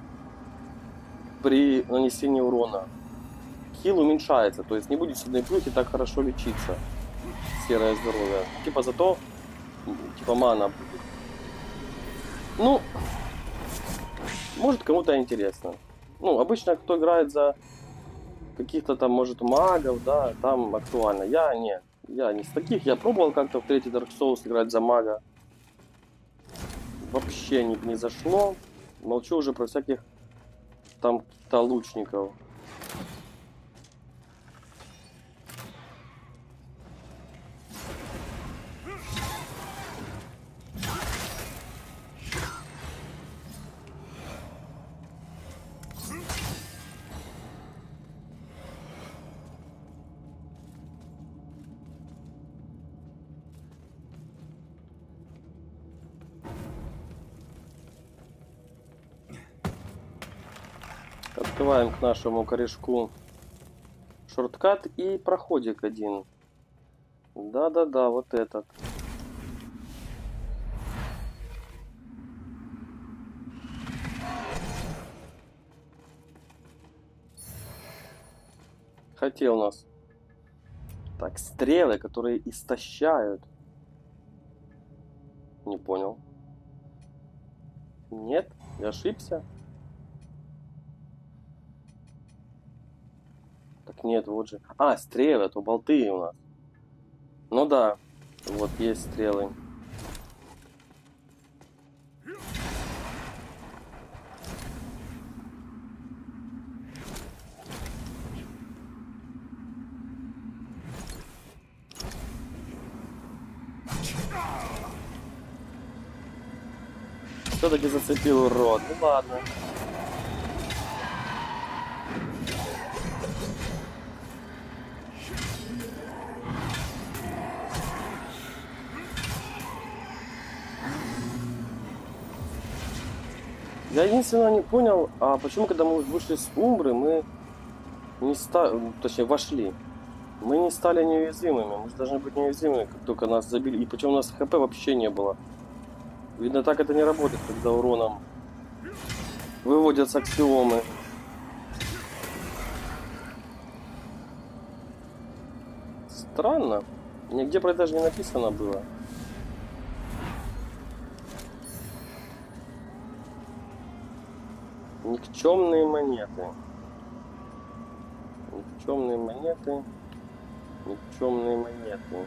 при нанесении урона. Хил уменьшается, то есть не будет сильной плюхи так хорошо лечиться. Серое здоровье. Типа зато, типа мана будет. Ну, может кому-то интересно. Ну, обычно кто играет за каких-то там, может, магов, да, там актуально. Я не с таких. Я пробовал как-то в третий Dark Souls играть за мага. Вообще не зашло. Молчу уже про всяких там каких-то лучников. Открываем к нашему корешку шорткат и проходик один. Да-да-да, вот этот. Хотел у нас. Так, стрелы, которые истощают. Не понял. Нет, я ошибся. Так нет, вот же. А, стрелы, то болты у нас. Ну да, вот есть стрелы. Все-таки зацепил урод. Ну ладно. Я единственное не понял, а почему, когда мы вышли с Умбры, мы не стали, точнее, вошли. Мы не стали неуязвимыми. Мы же должны быть неуязвимыми, как только нас забили. И причем у нас хп вообще не было. Видно, так это не работает, когда уроном выводятся аксиомы. Странно. Нигде про это даже не написано было. Никчемные монеты. Никчемные монеты. Никчемные монеты.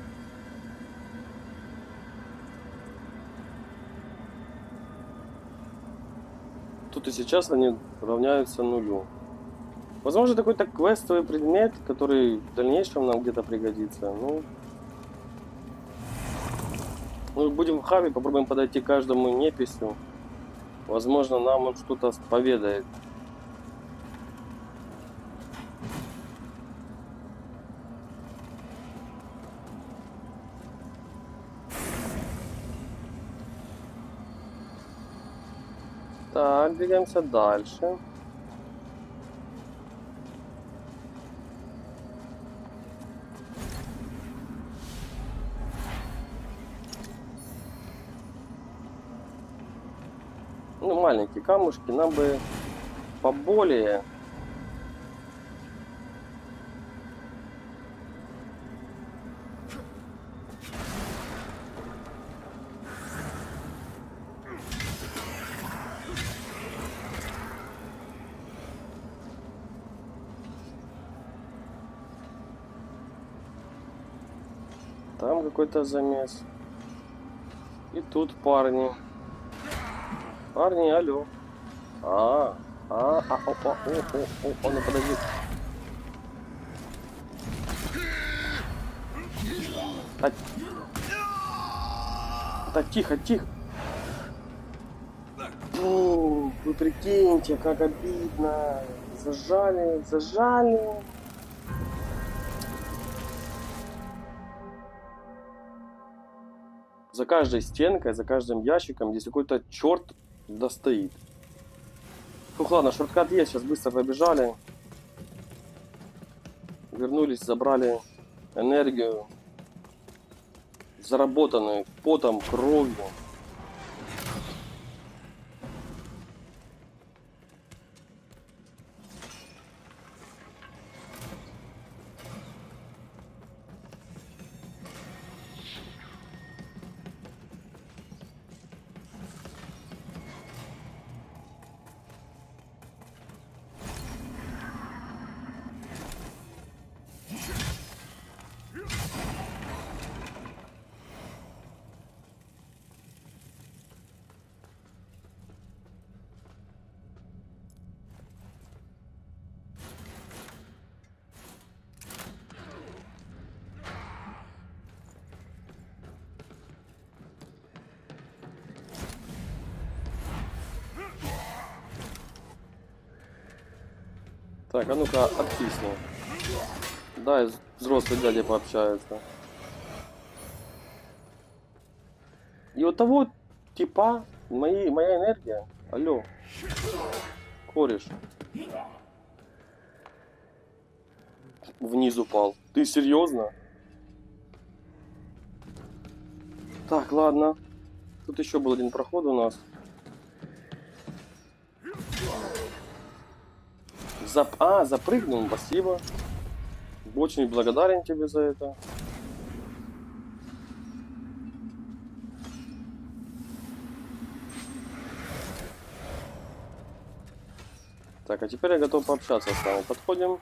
Тут и сейчас они равняются нулю. Возможно, какой-то квестовый предмет, который в дальнейшем нам где-то пригодится. Ну, будем в хабе, попробуем подойти к каждому неписью. Возможно, нам он что-то поведает. Так, двигаемся дальше. Ну, маленькие камушки, нам бы поболее. Там какой-то замес. И тут парни. Парни, алло. Ну подожди. Так, тихо, тихо. Фу, вы прикиньте, как обидно. Зажали, зажали. За каждой стенкой, за каждым ящиком здесь какой-то черт достоит. Фух, ладно, шорткат есть, сейчас быстро побежали. Вернулись, забрали энергию, заработанную потом, кровью. Так, а ну-ка, откисни. Да, взрослый дядя пообщается. И у того типа моя энергия. Алло. Кореш. Вниз упал. Ты серьезно? Так, ладно. Тут еще был один проход у нас. Запрыгнул, спасибо. Очень благодарен тебе за это. Так, а теперь я готов пообщаться с вами. Подходим.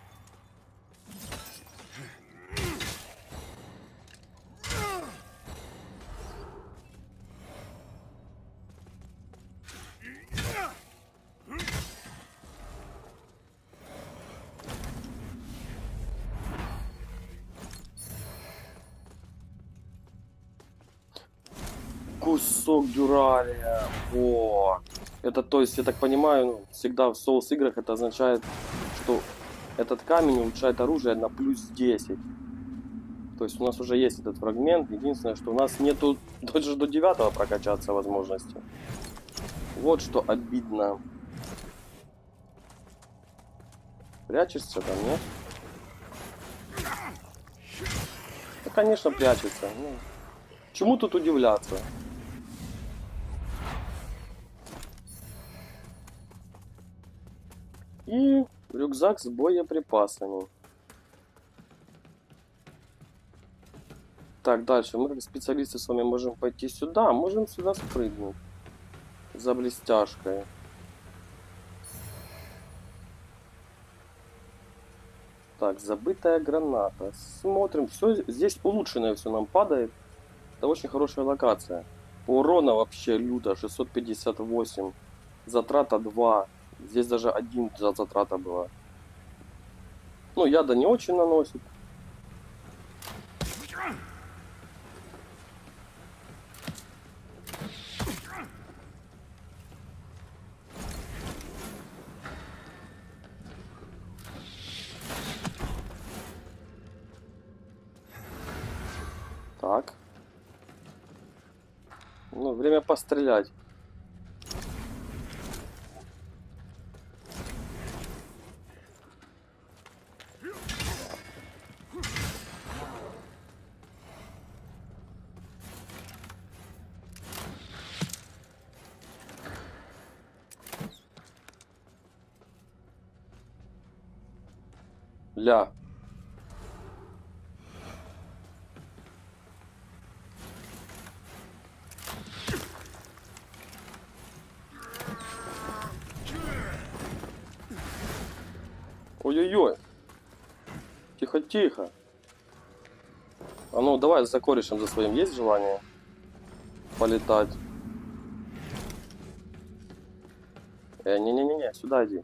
Кусок дюралия. О, это, то есть, я так понимаю, ну, всегда в Souls играх это означает, что этот камень улучшает оружие на плюс 10. То есть у нас уже есть этот фрагмент. Единственное, что у нас нету даже до 9 прокачаться возможности. Вот что обидно. Прячешься там, нет? Да, конечно, прячется. Ну, чему тут удивляться? И рюкзак с боеприпасами. Так, дальше. Мы как специалисты с вами можем пойти сюда. Можем сюда спрыгнуть. За блестяшкой. Так, забытая граната. Смотрим. Все здесь улучшенное все нам падает. Это очень хорошая локация. Урона вообще люто. 658. Затрата 2. Здесь даже 1 затрата была. Ну, яда не очень наносит. Так. Ну, время пострелять. Ля. Ой-ой-ой. Тихо-тихо. А ну, давай за корешем за своим есть желание полетать? Не-не-не-не, сюда иди.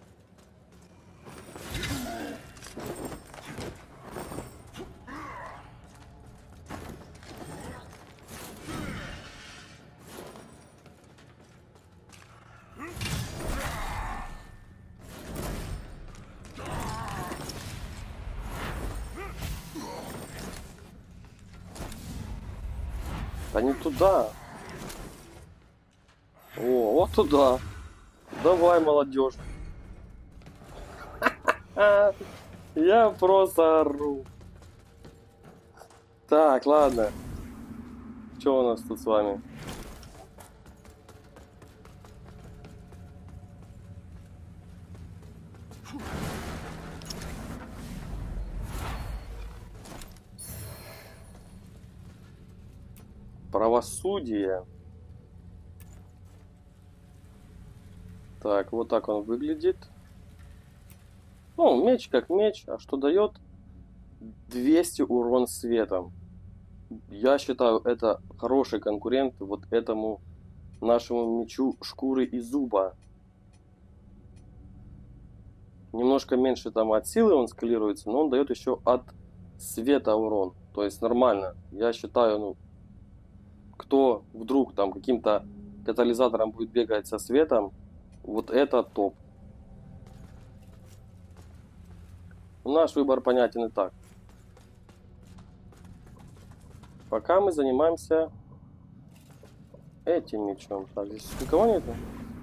Да не туда. О, вот туда. Давай, молодежь. Я просто ору. Так, ладно. Что у нас тут с вами? Правосудие. Так, вот так он выглядит. Ну, меч как меч. А что дает? 200 урон светом. Я считаю, это хороший конкурент вот этому нашему мечу шкуры и зуба. Немножко меньше там от силы он скалируется, но он дает еще от света урон. То есть нормально. Я считаю, ну, кто вдруг там каким-то катализатором будет бегать со светом, вот это топ. Наш выбор понятен и так. Пока мы занимаемся этим мечом. Так, здесь никого нету?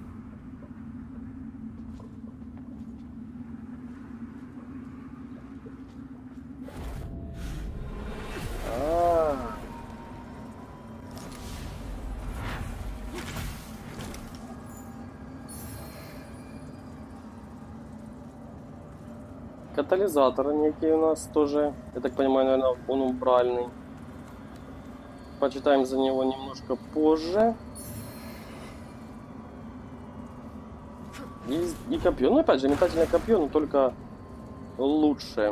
Катализатор некий у нас тоже. Я так понимаю, наверное, он умбральный. Почитаем за него немножко позже. И копье. Ну, опять же, метательное копье, но только лучше.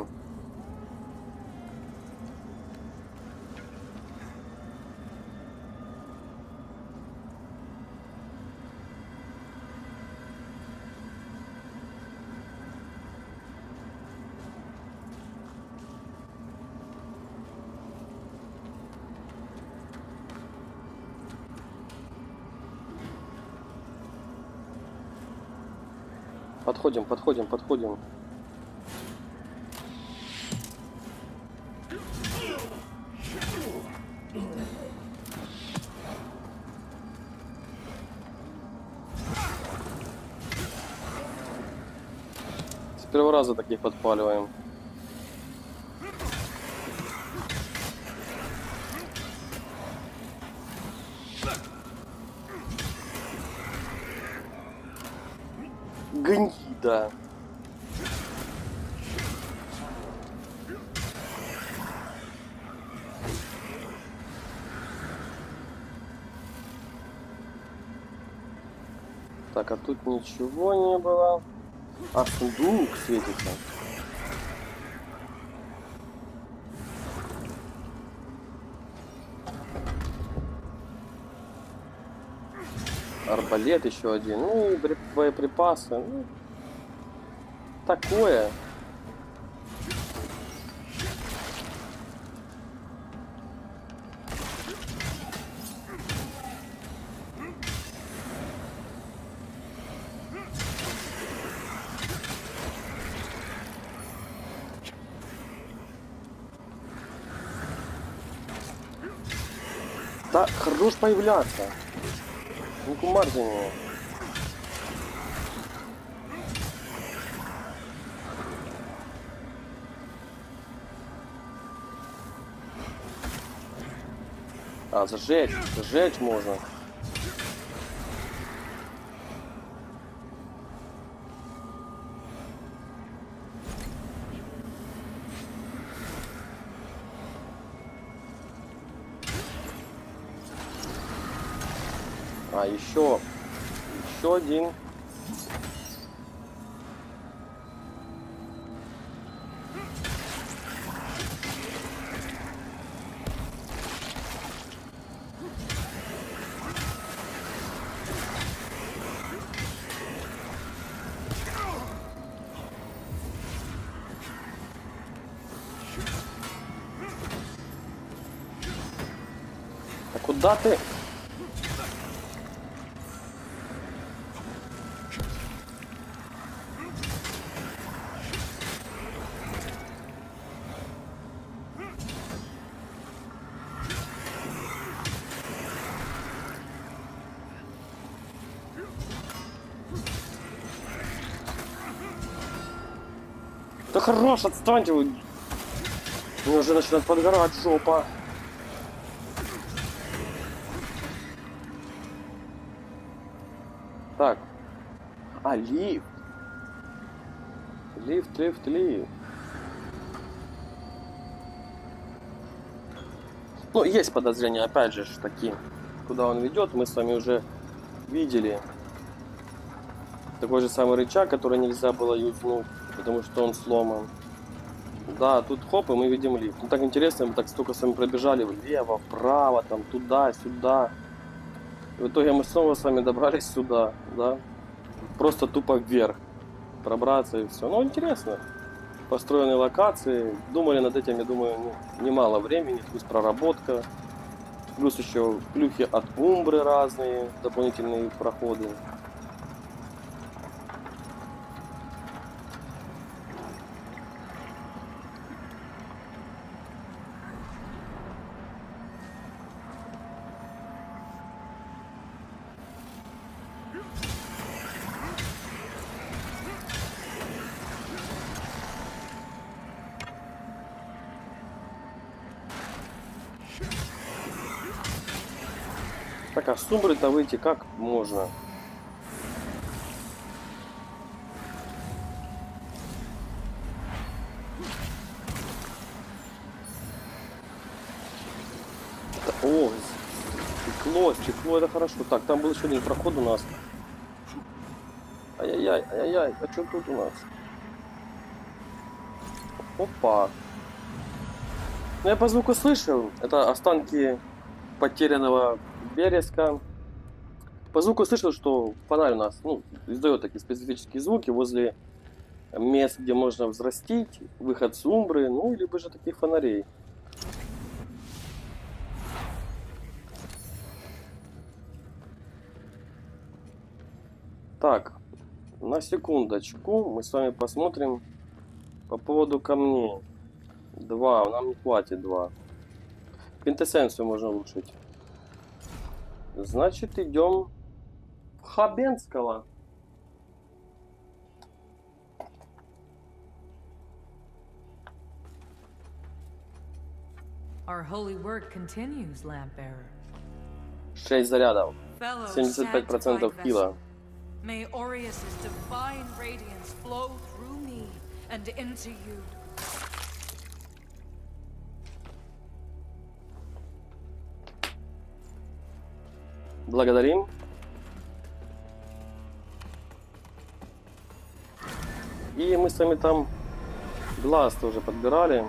Подходим, подходим, подходим. С первого раза таких подпаливаем. Гнида. Так, а тут ничего не было. А сундук светится. арбалет еще один. Ну и боеприпасы. Ну, такое. Да, хорош появляться. Не кумарьте меня. А, зажечь можно. А, еще один. А куда ты? Да хорош, отстаньте вы. Мне уже начинает подгорать жопа. Так. А, лифт. Лифт. Ну, есть подозрения, опять же, такие. Куда он ведет, мы с вами уже видели. Такой же самый рычаг, который нельзя было юзнуть, потому что он сломан. Да, тут хоп, и мы видим лифт. Ну так интересно, мы так столько с вами пробежали влево, вправо, там, туда, сюда. И в итоге мы снова с вами добрались сюда, да. Просто тупо вверх пробраться и все. Ну, интересно. Построенные локации. Думали над этим, я думаю, ну, немало времени. Плюс проработка. Плюс еще плюхи от Умбры разные, дополнительные проходы. Так, а с Умбры-то выйти как можно? О, стекло, это хорошо. Так, там был еще один проход у нас. Ай-яй-яй, а что тут у нас? Опа. Ну, я по звуку слышал. Это останки потерянного вереска. По звуку слышал, что фонарь у нас, ну, издает такие специфические звуки возле мест, где можно взрастить, выход с Умбры, ну, либо же таких фонарей. Так, на секундочку мы с вами посмотрим по поводу камней. 2, нам не хватит 2. Квинтэссенцию можно улучшить. Значит, идем в Хабенского. Our holy work continues, Lampbearer. 6 зарядов. Fellow 75% sanctified хила. vessel, may Aureus's divine radiance flow through me and into you. Благодарим. И мы с вами там глаз тоже подбирали.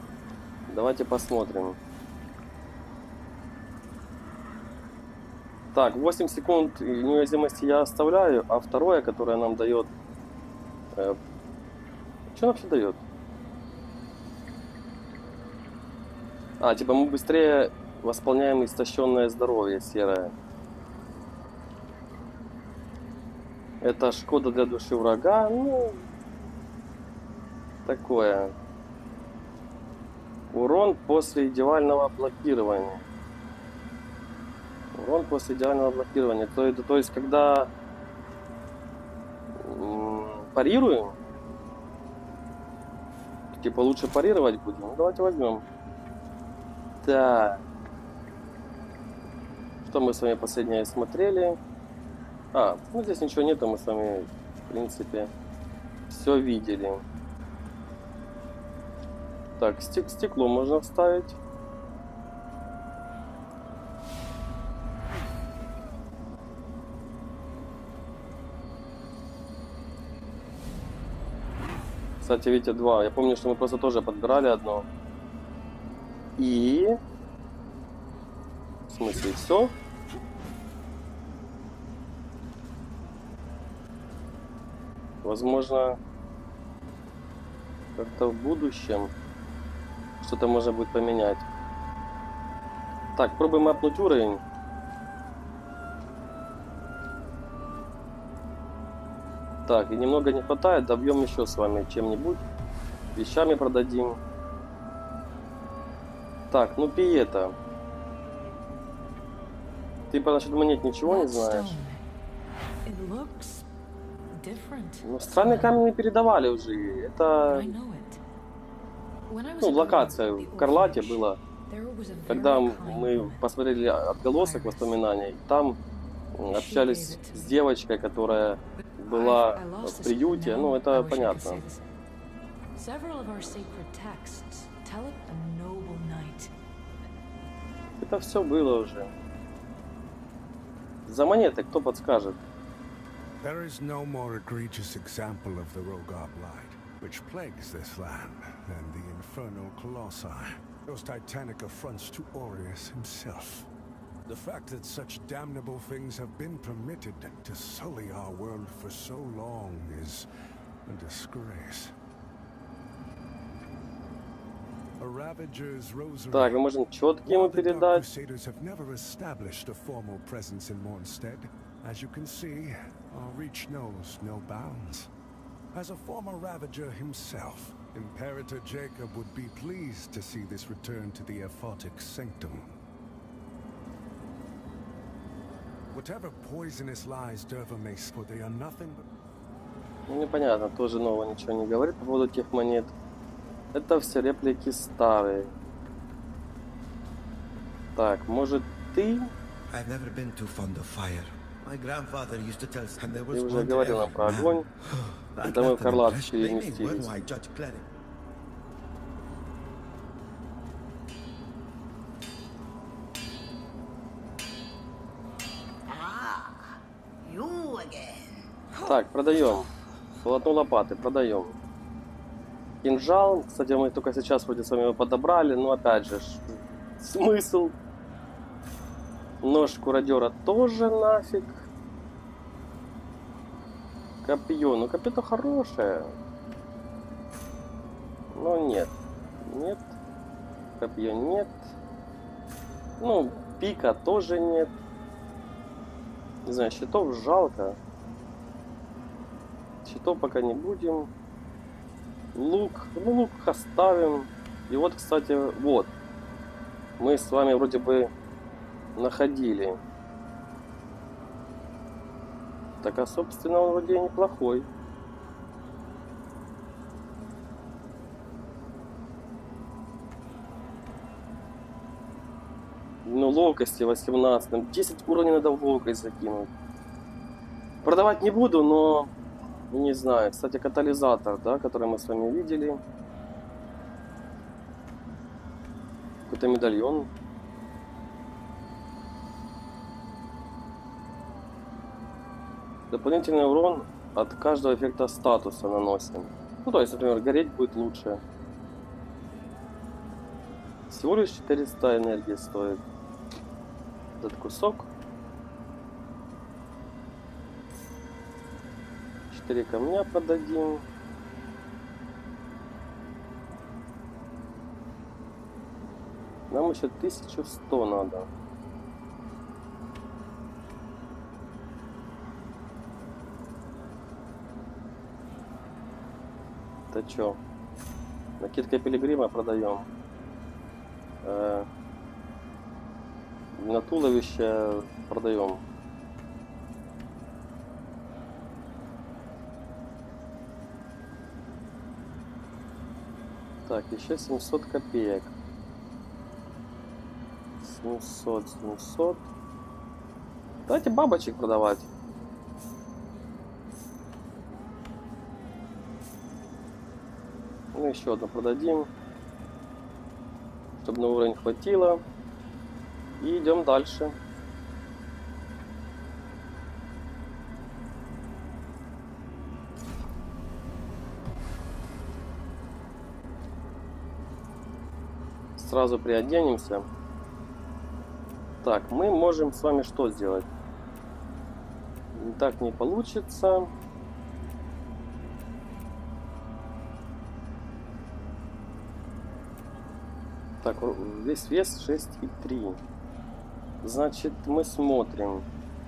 Давайте посмотрим. Так, 8 секунд неуязвимости я оставляю, а второе, которое нам дает... что вообще дает? А, типа мы быстрее восполняем истощенное здоровье серое. Это шкода для души врага, ну... Такое. Урон после идеального блокирования. Урон после идеального блокирования. То есть, когда парируем, типа лучше парировать будем. Ну, давайте возьмем. Так. Что мы с вами последнее смотрели? А, ну здесь ничего нету, мы с вами, в принципе, все видели. Так, стекло можно вставить. Кстати, видите, 2. Я помню, что мы просто тоже подбирали одно. И... В смысле, все? Возможно, как-то в будущем что-то можно будет поменять. Так, пробуем апнуть уровень. Так, и немного не хватает, добьем еще с вами чем-нибудь. Вещами продадим. Так, ну пей это. Ты по насчет монет ничего не знаешь? Ну, странный камень не передавали уже. Это... Ну, локация в Карлате была. Когда мы посмотрели отголосок воспоминаний, там общались с девочкой, которая была в приюте. Ну, это понятно. Это все было уже. За монеты кто подскажет? There is no more egregious example of the Rogar blight, which plagues this land, than the infernal colossi, those titanic affronts to Aureus himself. The fact that such damnable things have been permitted to sully our world for so long is a disgrace. A Ravager's rosary. Так, мы можем четко ему передать. Crusaders have never established a formal presence in Mornstead. As you can see, our reach knows no bounds. As a former Ravager himself, Imperator Jacob would be pleased to see this return to the Aphotic Sanctum. Whatever poisonous lies Derva may spur, they are nothing but... Ну, непонятно, тоже нового ничего не говорит по поводу тех монет. Это все реплики старые. Так, может ты? I've never been too fond of fire. My grandfather used to tell us, and there was Ты уже one говорил нам про огонь. Это мы в Карлат переместились. You again. Так, продаем. Полотно лопаты, продаем. Кинжал, кстати, мы только сейчас вроде с вами его подобрали, но опять же, смысл? Нож куродера тоже нафиг. Копье, ну копье-то хорошее. Но нет. Нет. Копье нет. Ну, пика тоже нет. Не знаю, щитов жалко. Щитов пока не будем. Лук. Ну, лук оставим. И вот, кстати, вот. Мы с вами вроде бы находили. Так, а собственно он вроде неплохой. Ну, ловкости 18. 10 уровней надо в ловкость закинуть. Продавать не буду, но... Не знаю. Кстати, катализатор, да, который мы с вами видели. Какой-то медальон. Дополнительный урон от каждого эффекта статуса наносим. Ну, то есть, например, гореть будет лучше. Всего лишь 400 энергии стоит этот кусок. 4 камня продадим. Нам еще 1100 надо. Это чё? Накидка пилигрима продаем. На туловище продаем. Так, еще 700 копеек. 700. Давайте бабочек продавать. Ну, еще одну продадим, чтобы на уровень хватило. И идем дальше. Сразу приоденемся. Так, мы можем с вами что сделать? Так не получится. Так, здесь вес 6,3. Значит, мы смотрим.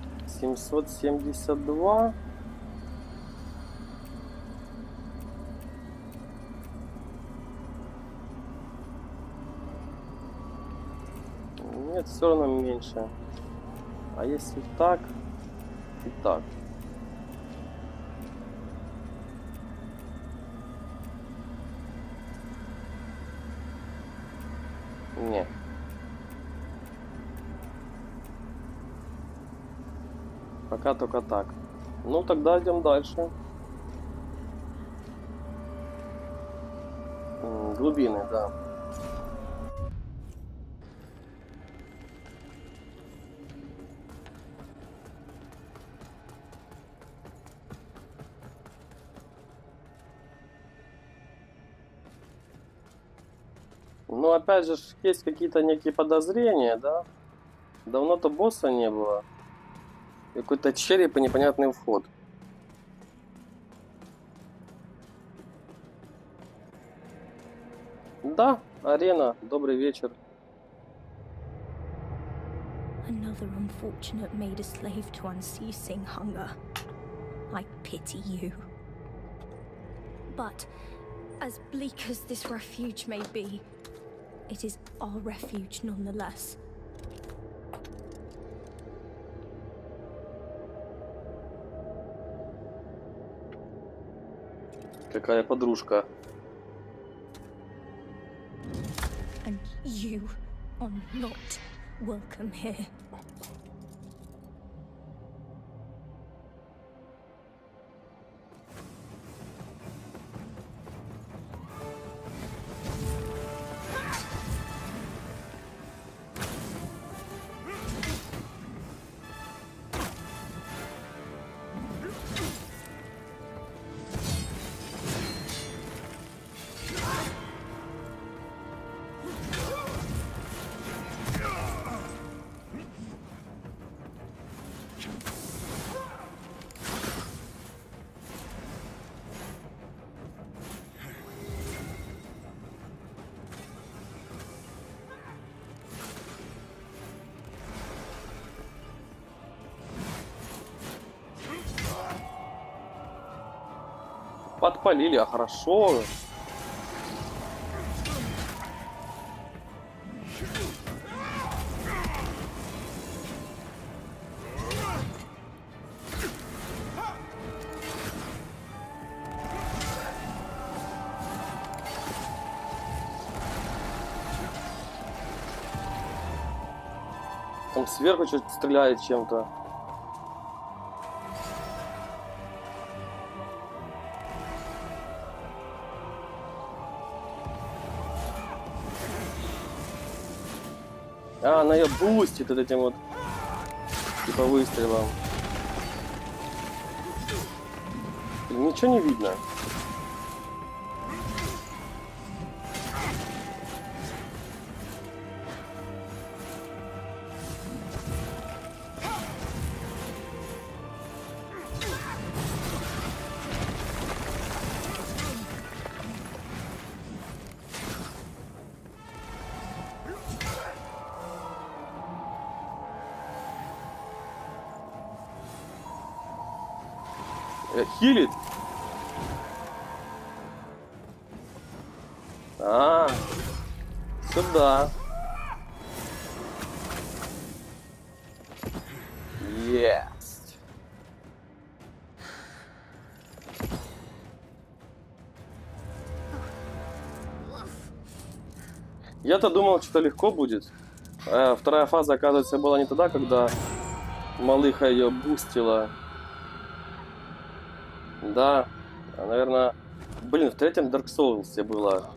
772. Нет, все равно меньше. А если так и так? Нет. Пока только так. Ну, тогда идем дальше. Глубины, да. Но опять же, есть какие-то некие подозрения, да? Давно-то босса не было. Какой-то череп и непонятный вход. Да, арена. Добрый вечер. Another unfortunate made a slave to unceasing hunger. I pity you. But, as bleak as this refuge may be, it is our refuge nonetheless. Какая подружка. And you are not welcome here. Подпалили, а хорошо. Там сверху что-то стреляет чем-то. А, она ее бустит вот этим вот, типа, выстрелом. Ничего не видно. Хилит? А, сюда. Есть. Я-то думал, что легко будет. А вторая фаза, оказывается, была не тогда, когда малыха ее бустила. Да, наверное... Блин, в третьем Dark Souls было.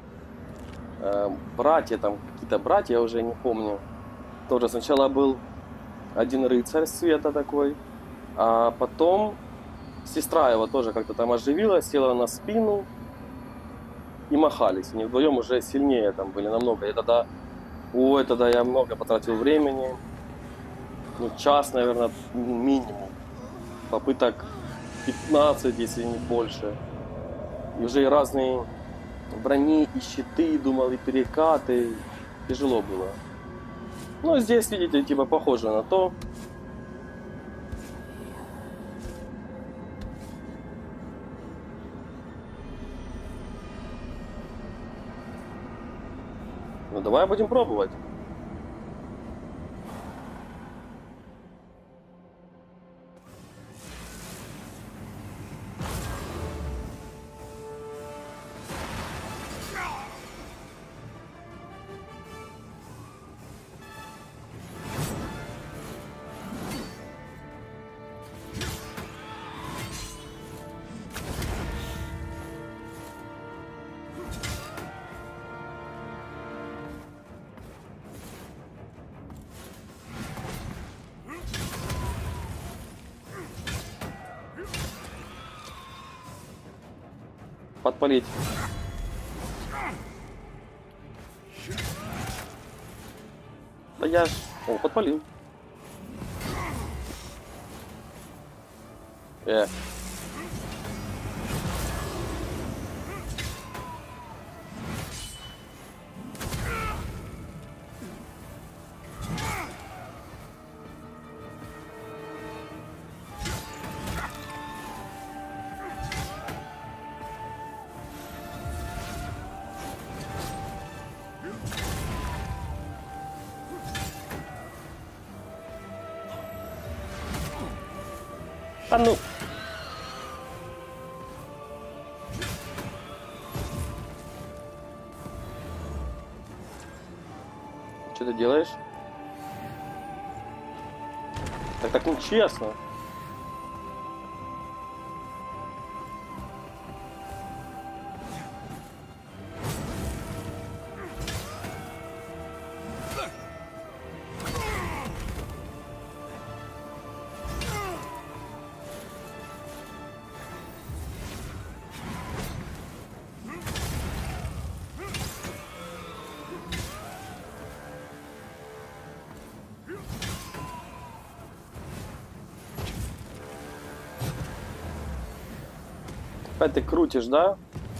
Братья там, какие-то братья, я уже не помню. Тоже сначала был один рыцарь света такой, а потом сестра его тоже как-то там оживилась, села на спину и махались. Они вдвоем уже сильнее там были намного. И тогда, ой, тогда я много потратил времени. Ну, час, наверное, минимум. Попыток 15, если не больше. И уже и разные брони, и щиты, думал, и перекаты. Тяжело было. Ну, здесь, видите, типа похоже на то. Ну, давай будем пробовать. Подпалить. Да я ж... О, подпалил. А ну! Что ты делаешь? Так нечестно. Опять ты крутишь, да?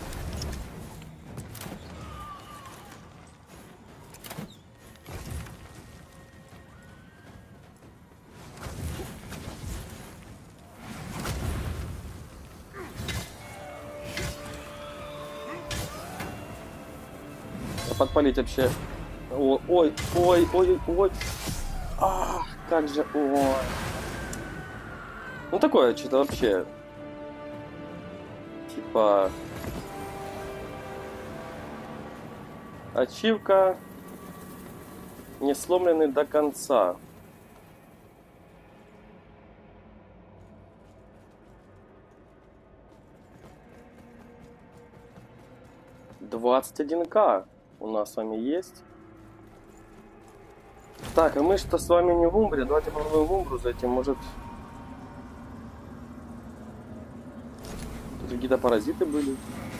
Подпалить вообще. Ой, ой, ой, ой, ой. Ах, как же, ой. Ну такое что-то вообще. Типа... Ачивка не сломленный до конца. $21К у нас с вами есть. Так, а мы что с вами не в Умбре? Давайте попробуем в Умбру зайти. Может... Тут какие-то паразиты были.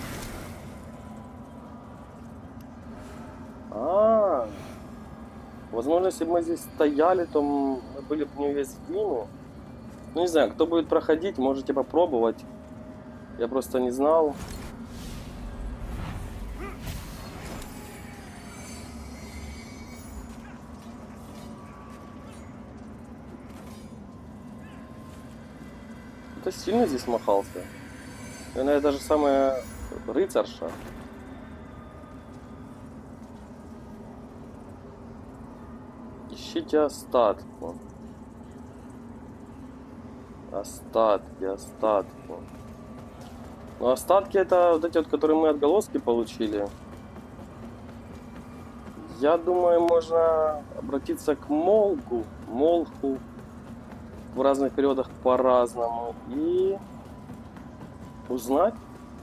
Возможно, если бы мы здесь стояли, то мы были бы неуязвимы. Ну, не знаю, кто будет проходить, можете попробовать. Я просто не знал. Это сильно здесь махался. Наверное, даже самая рыцарша. Ищите остатку. Остатки. Но остатки это вот эти вот, которые мы отголоски получили. Я думаю, можно обратиться к Молху в разных периодах по-разному и узнать.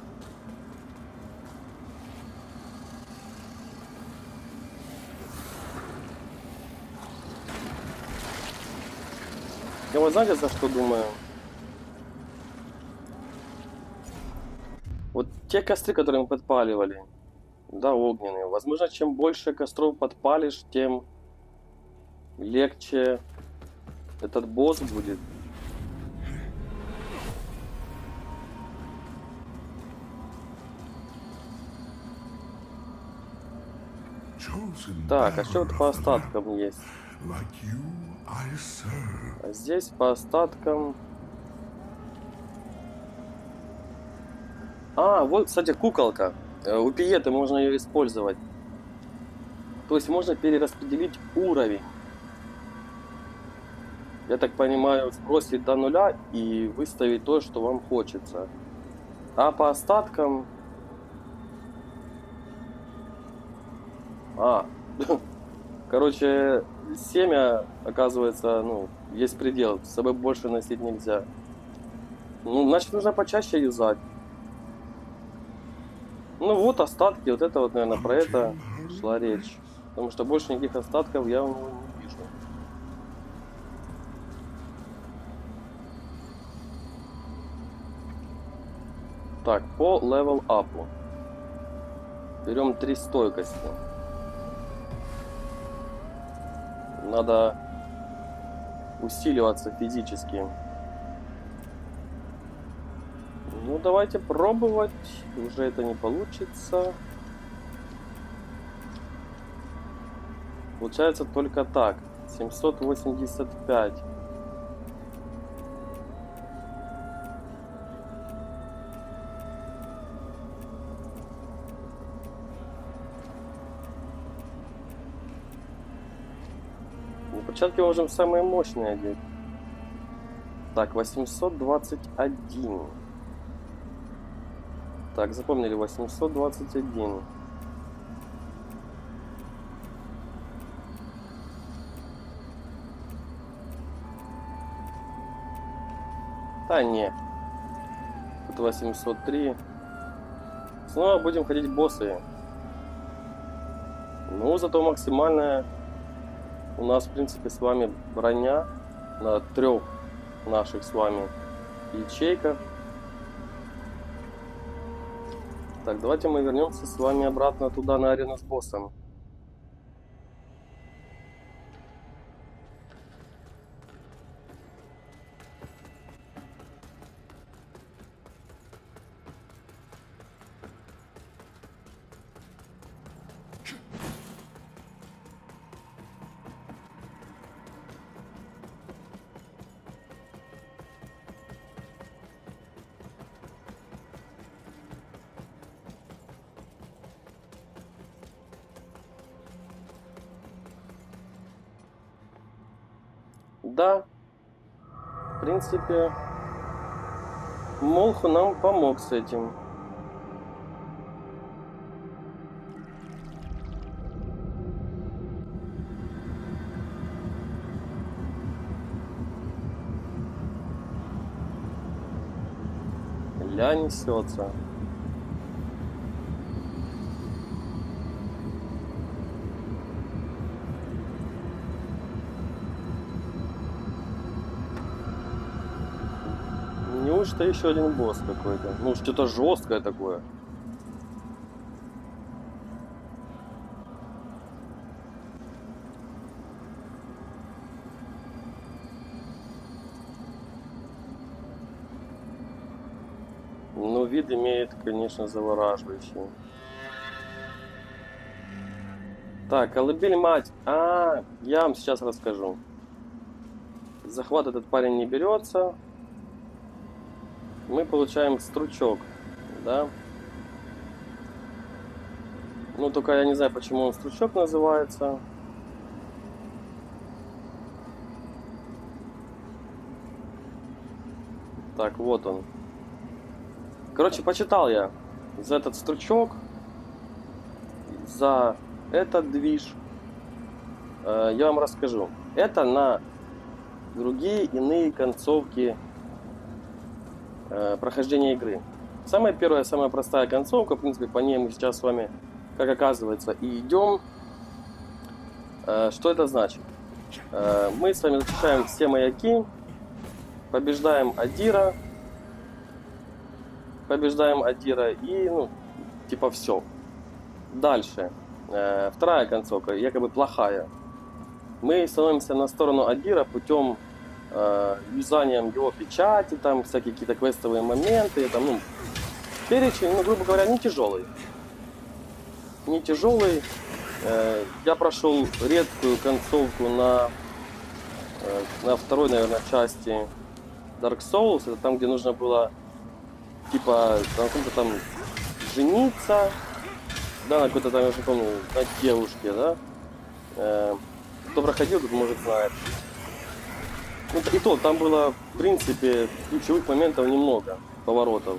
Я вот знаете, за что думаю? Вот те костры, которые мы подпаливали, да, огненные. Возможно, чем больше костров подпалишь, тем легче этот босс будет. Так, а что вот по остаткам есть? А здесь по остаткам... А, вот, кстати, куколка. У Пиеты можно ее использовать. То есть можно перераспределить уровень. Я так понимаю, сбросить до нуля и выставить то, что вам хочется. А по остаткам... Короче, семя, оказывается, ну, есть предел. С собой больше носить нельзя. Ну, значит, нужно почаще юзать. Ну, вот остатки. Вот это вот, наверное, про это шла речь. Потому что больше никаких остатков я у него не вижу. Так, по левел-апу. Берем 3 стойкости. Надо усиливаться физически. Ну, давайте пробовать. Уже это не получится. Получается только так. 785. Перчатки можем самые мощные одеть. Так, 821. Так, запомнили, 821. Да не. Тут 803. Снова будем ходить боссы. Ну, зато максимальная у нас, в принципе, с вами броня на 3 наших с вами ячейках. Так, давайте мы вернемся с вами обратно туда, на арену с боссом. Да, в принципе, Молху нам помог с этим. Ля несется. Неужто еще один босс какой-то? Ну, что-то жесткое такое. Но вид имеет, конечно, завораживающий. Так, колыбель мать. Я вам сейчас расскажу. Захват этот парень не берется. мы получаем стручок, да. Ну, только я не знаю, почему он стручок называется. Так, вот он. Короче, почитал я за этот стручок, за этот движ. Я вам расскажу. Это на другие иные концовки прохождения игры. Самая первая, самая простая концовка, в принципе, по ней мы сейчас с вами, как оказывается, и идем. Что это значит? Мы с вами зачищаем все маяки, побеждаем Адира, и, ну, типа все. Дальше. Вторая концовка, якобы плохая. Мы становимся на сторону Адира путем юзанием его печати, там всякие какие-то квестовые моменты, там, ну, перечень, ну, грубо говоря, не тяжелый. Не тяжелый. Я прошел редкую концовку на второй, наверное, части Dark Souls. Это там, где нужно было, типа, на каком-то там жениться. Да, на какой-то там, я не помню, на девушке, да. Кто проходил, тут может знает. Ну, и то, там было, в принципе, ключевых моментов немного, поворотов.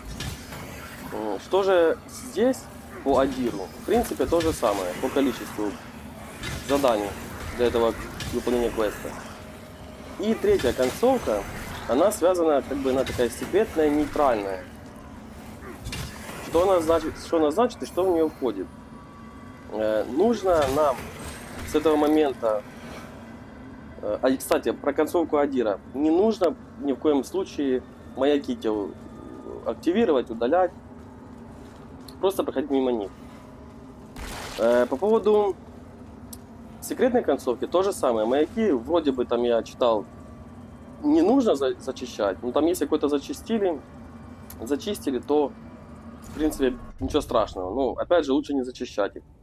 Что же здесь по Адиру? В принципе, то же самое, по количеству заданий для этого выполнения квеста. И третья концовка, она связана, как бы, она такая секретная, нейтральная. Что она значит и что в нее входит? Нужно нам с этого момента... кстати, про концовку Адира. Не нужно ни в коем случае маяки активировать, удалять. Просто проходить мимо них. По поводу секретной концовки, то же самое. Маяки, вроде бы там я читал, не нужно зачищать. Но там если какой-то зачистили, то в принципе ничего страшного. Ну, опять же, лучше не зачищать их.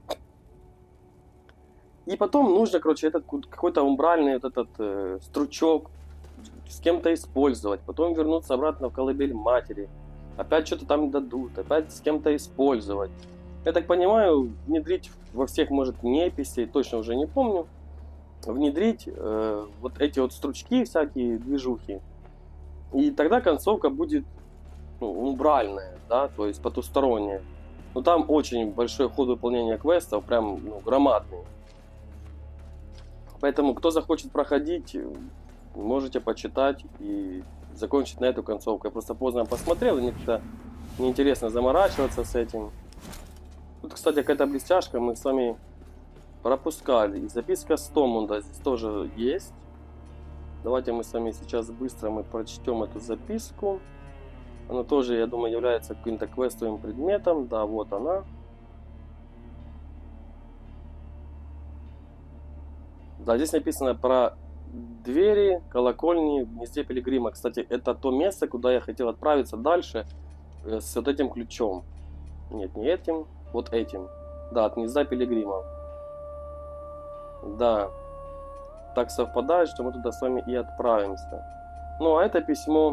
И потом нужно, короче, этот какой-то умбральный вот этот стручок с кем-то использовать. Потом вернуться обратно в колыбель матери. Опять что-то там дадут. Опять с кем-то использовать. Я так понимаю, внедрить во всех, может, неписей, точно уже не помню. Внедрить вот эти вот стручки, всякие движухи. И тогда концовка будет, ну, умбральная, да, то есть потусторонняя. Но там очень большой ход выполнения квестов, прям, ну, громадный. Поэтому, кто захочет проходить, можете почитать и закончить на эту концовку. Я просто поздно посмотрел, и мне как-то неинтересно заморачиваться с этим. Тут, кстати, какая-то блестяшка мы с вами пропускали. И записка Стомунда здесь тоже есть. Давайте мы с вами сейчас быстро прочтем эту записку. Она тоже, я думаю, является каким-то квестовым предметом. Да, вот она. Да, здесь написано про двери, колокольни в гнезде Пилигрима. Кстати, это то место, куда я хотел отправиться дальше с вот этим ключом. Нет, не этим, вот этим. Да, от гнезда Пилигрима. Да, так совпадает, что мы туда с вами и отправимся. Ну, а это письмо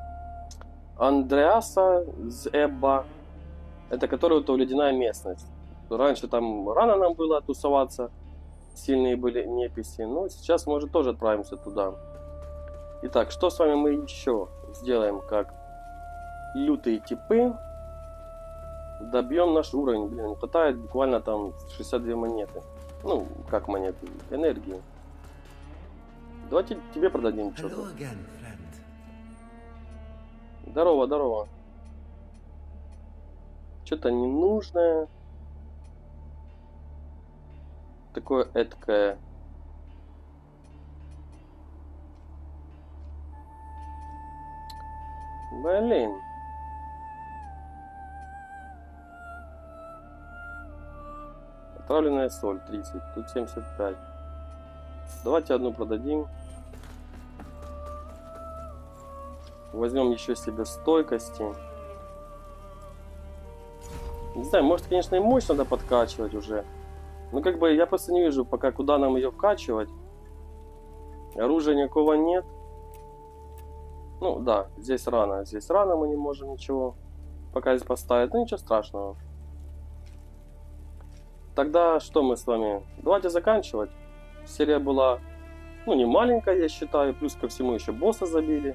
Андреаса Зэбба. Это который то ледяная местность. Раньше там рано нам было тусоваться. Сильные были неписи, но сейчас, может, тоже отправимся туда. Итак, что с вами мы еще сделаем, как лютые типы? Добьем наш уровень. Блин, не хватает буквально там 62 монеты. Ну, как монеты? Энергии. Давайте тебе продадим что-то. Здорово, здорово. Что-то ненужное. Такое эткое. Блин. Отравленная соль 30, тут 75. Давайте одну продадим. Возьмем еще себе стойкости. Не знаю, может, конечно, и мощь надо подкачивать уже. Ну, как бы, я просто не вижу пока, куда нам ее вкачивать. Оружия никакого нет. Ну да, здесь рано мы не можем ничего пока здесь поставить, ну ничего страшного. Тогда что мы с вами? Давайте заканчивать. Серия была, ну, не маленькая, я считаю, плюс ко всему еще босса забили.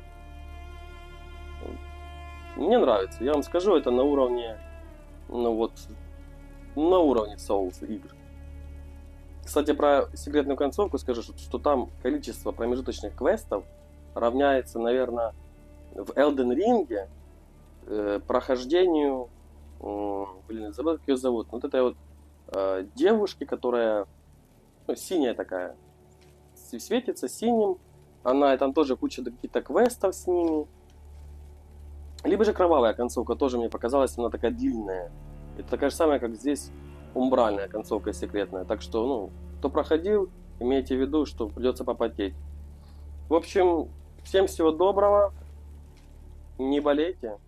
Мне нравится, я вам скажу, это на уровне, ну вот, на уровне Souls игр. Кстати, про секретную концовку скажу, что там количество промежуточных квестов равняется, наверное, в Elden Ring прохождению, блин, забыл, как ее зовут, вот этой вот девушки, которая, ну, синяя такая, светится синим, она, и там тоже куча каких-то квестов с ними. Либо же кровавая концовка, тоже мне показалась, она такая длинная. Это такая же самая, как здесь умбральная концовка секретная. Так что, ну, кто проходил, имейте в виду, что придется попотеть. В общем, всем всего доброго, не болейте.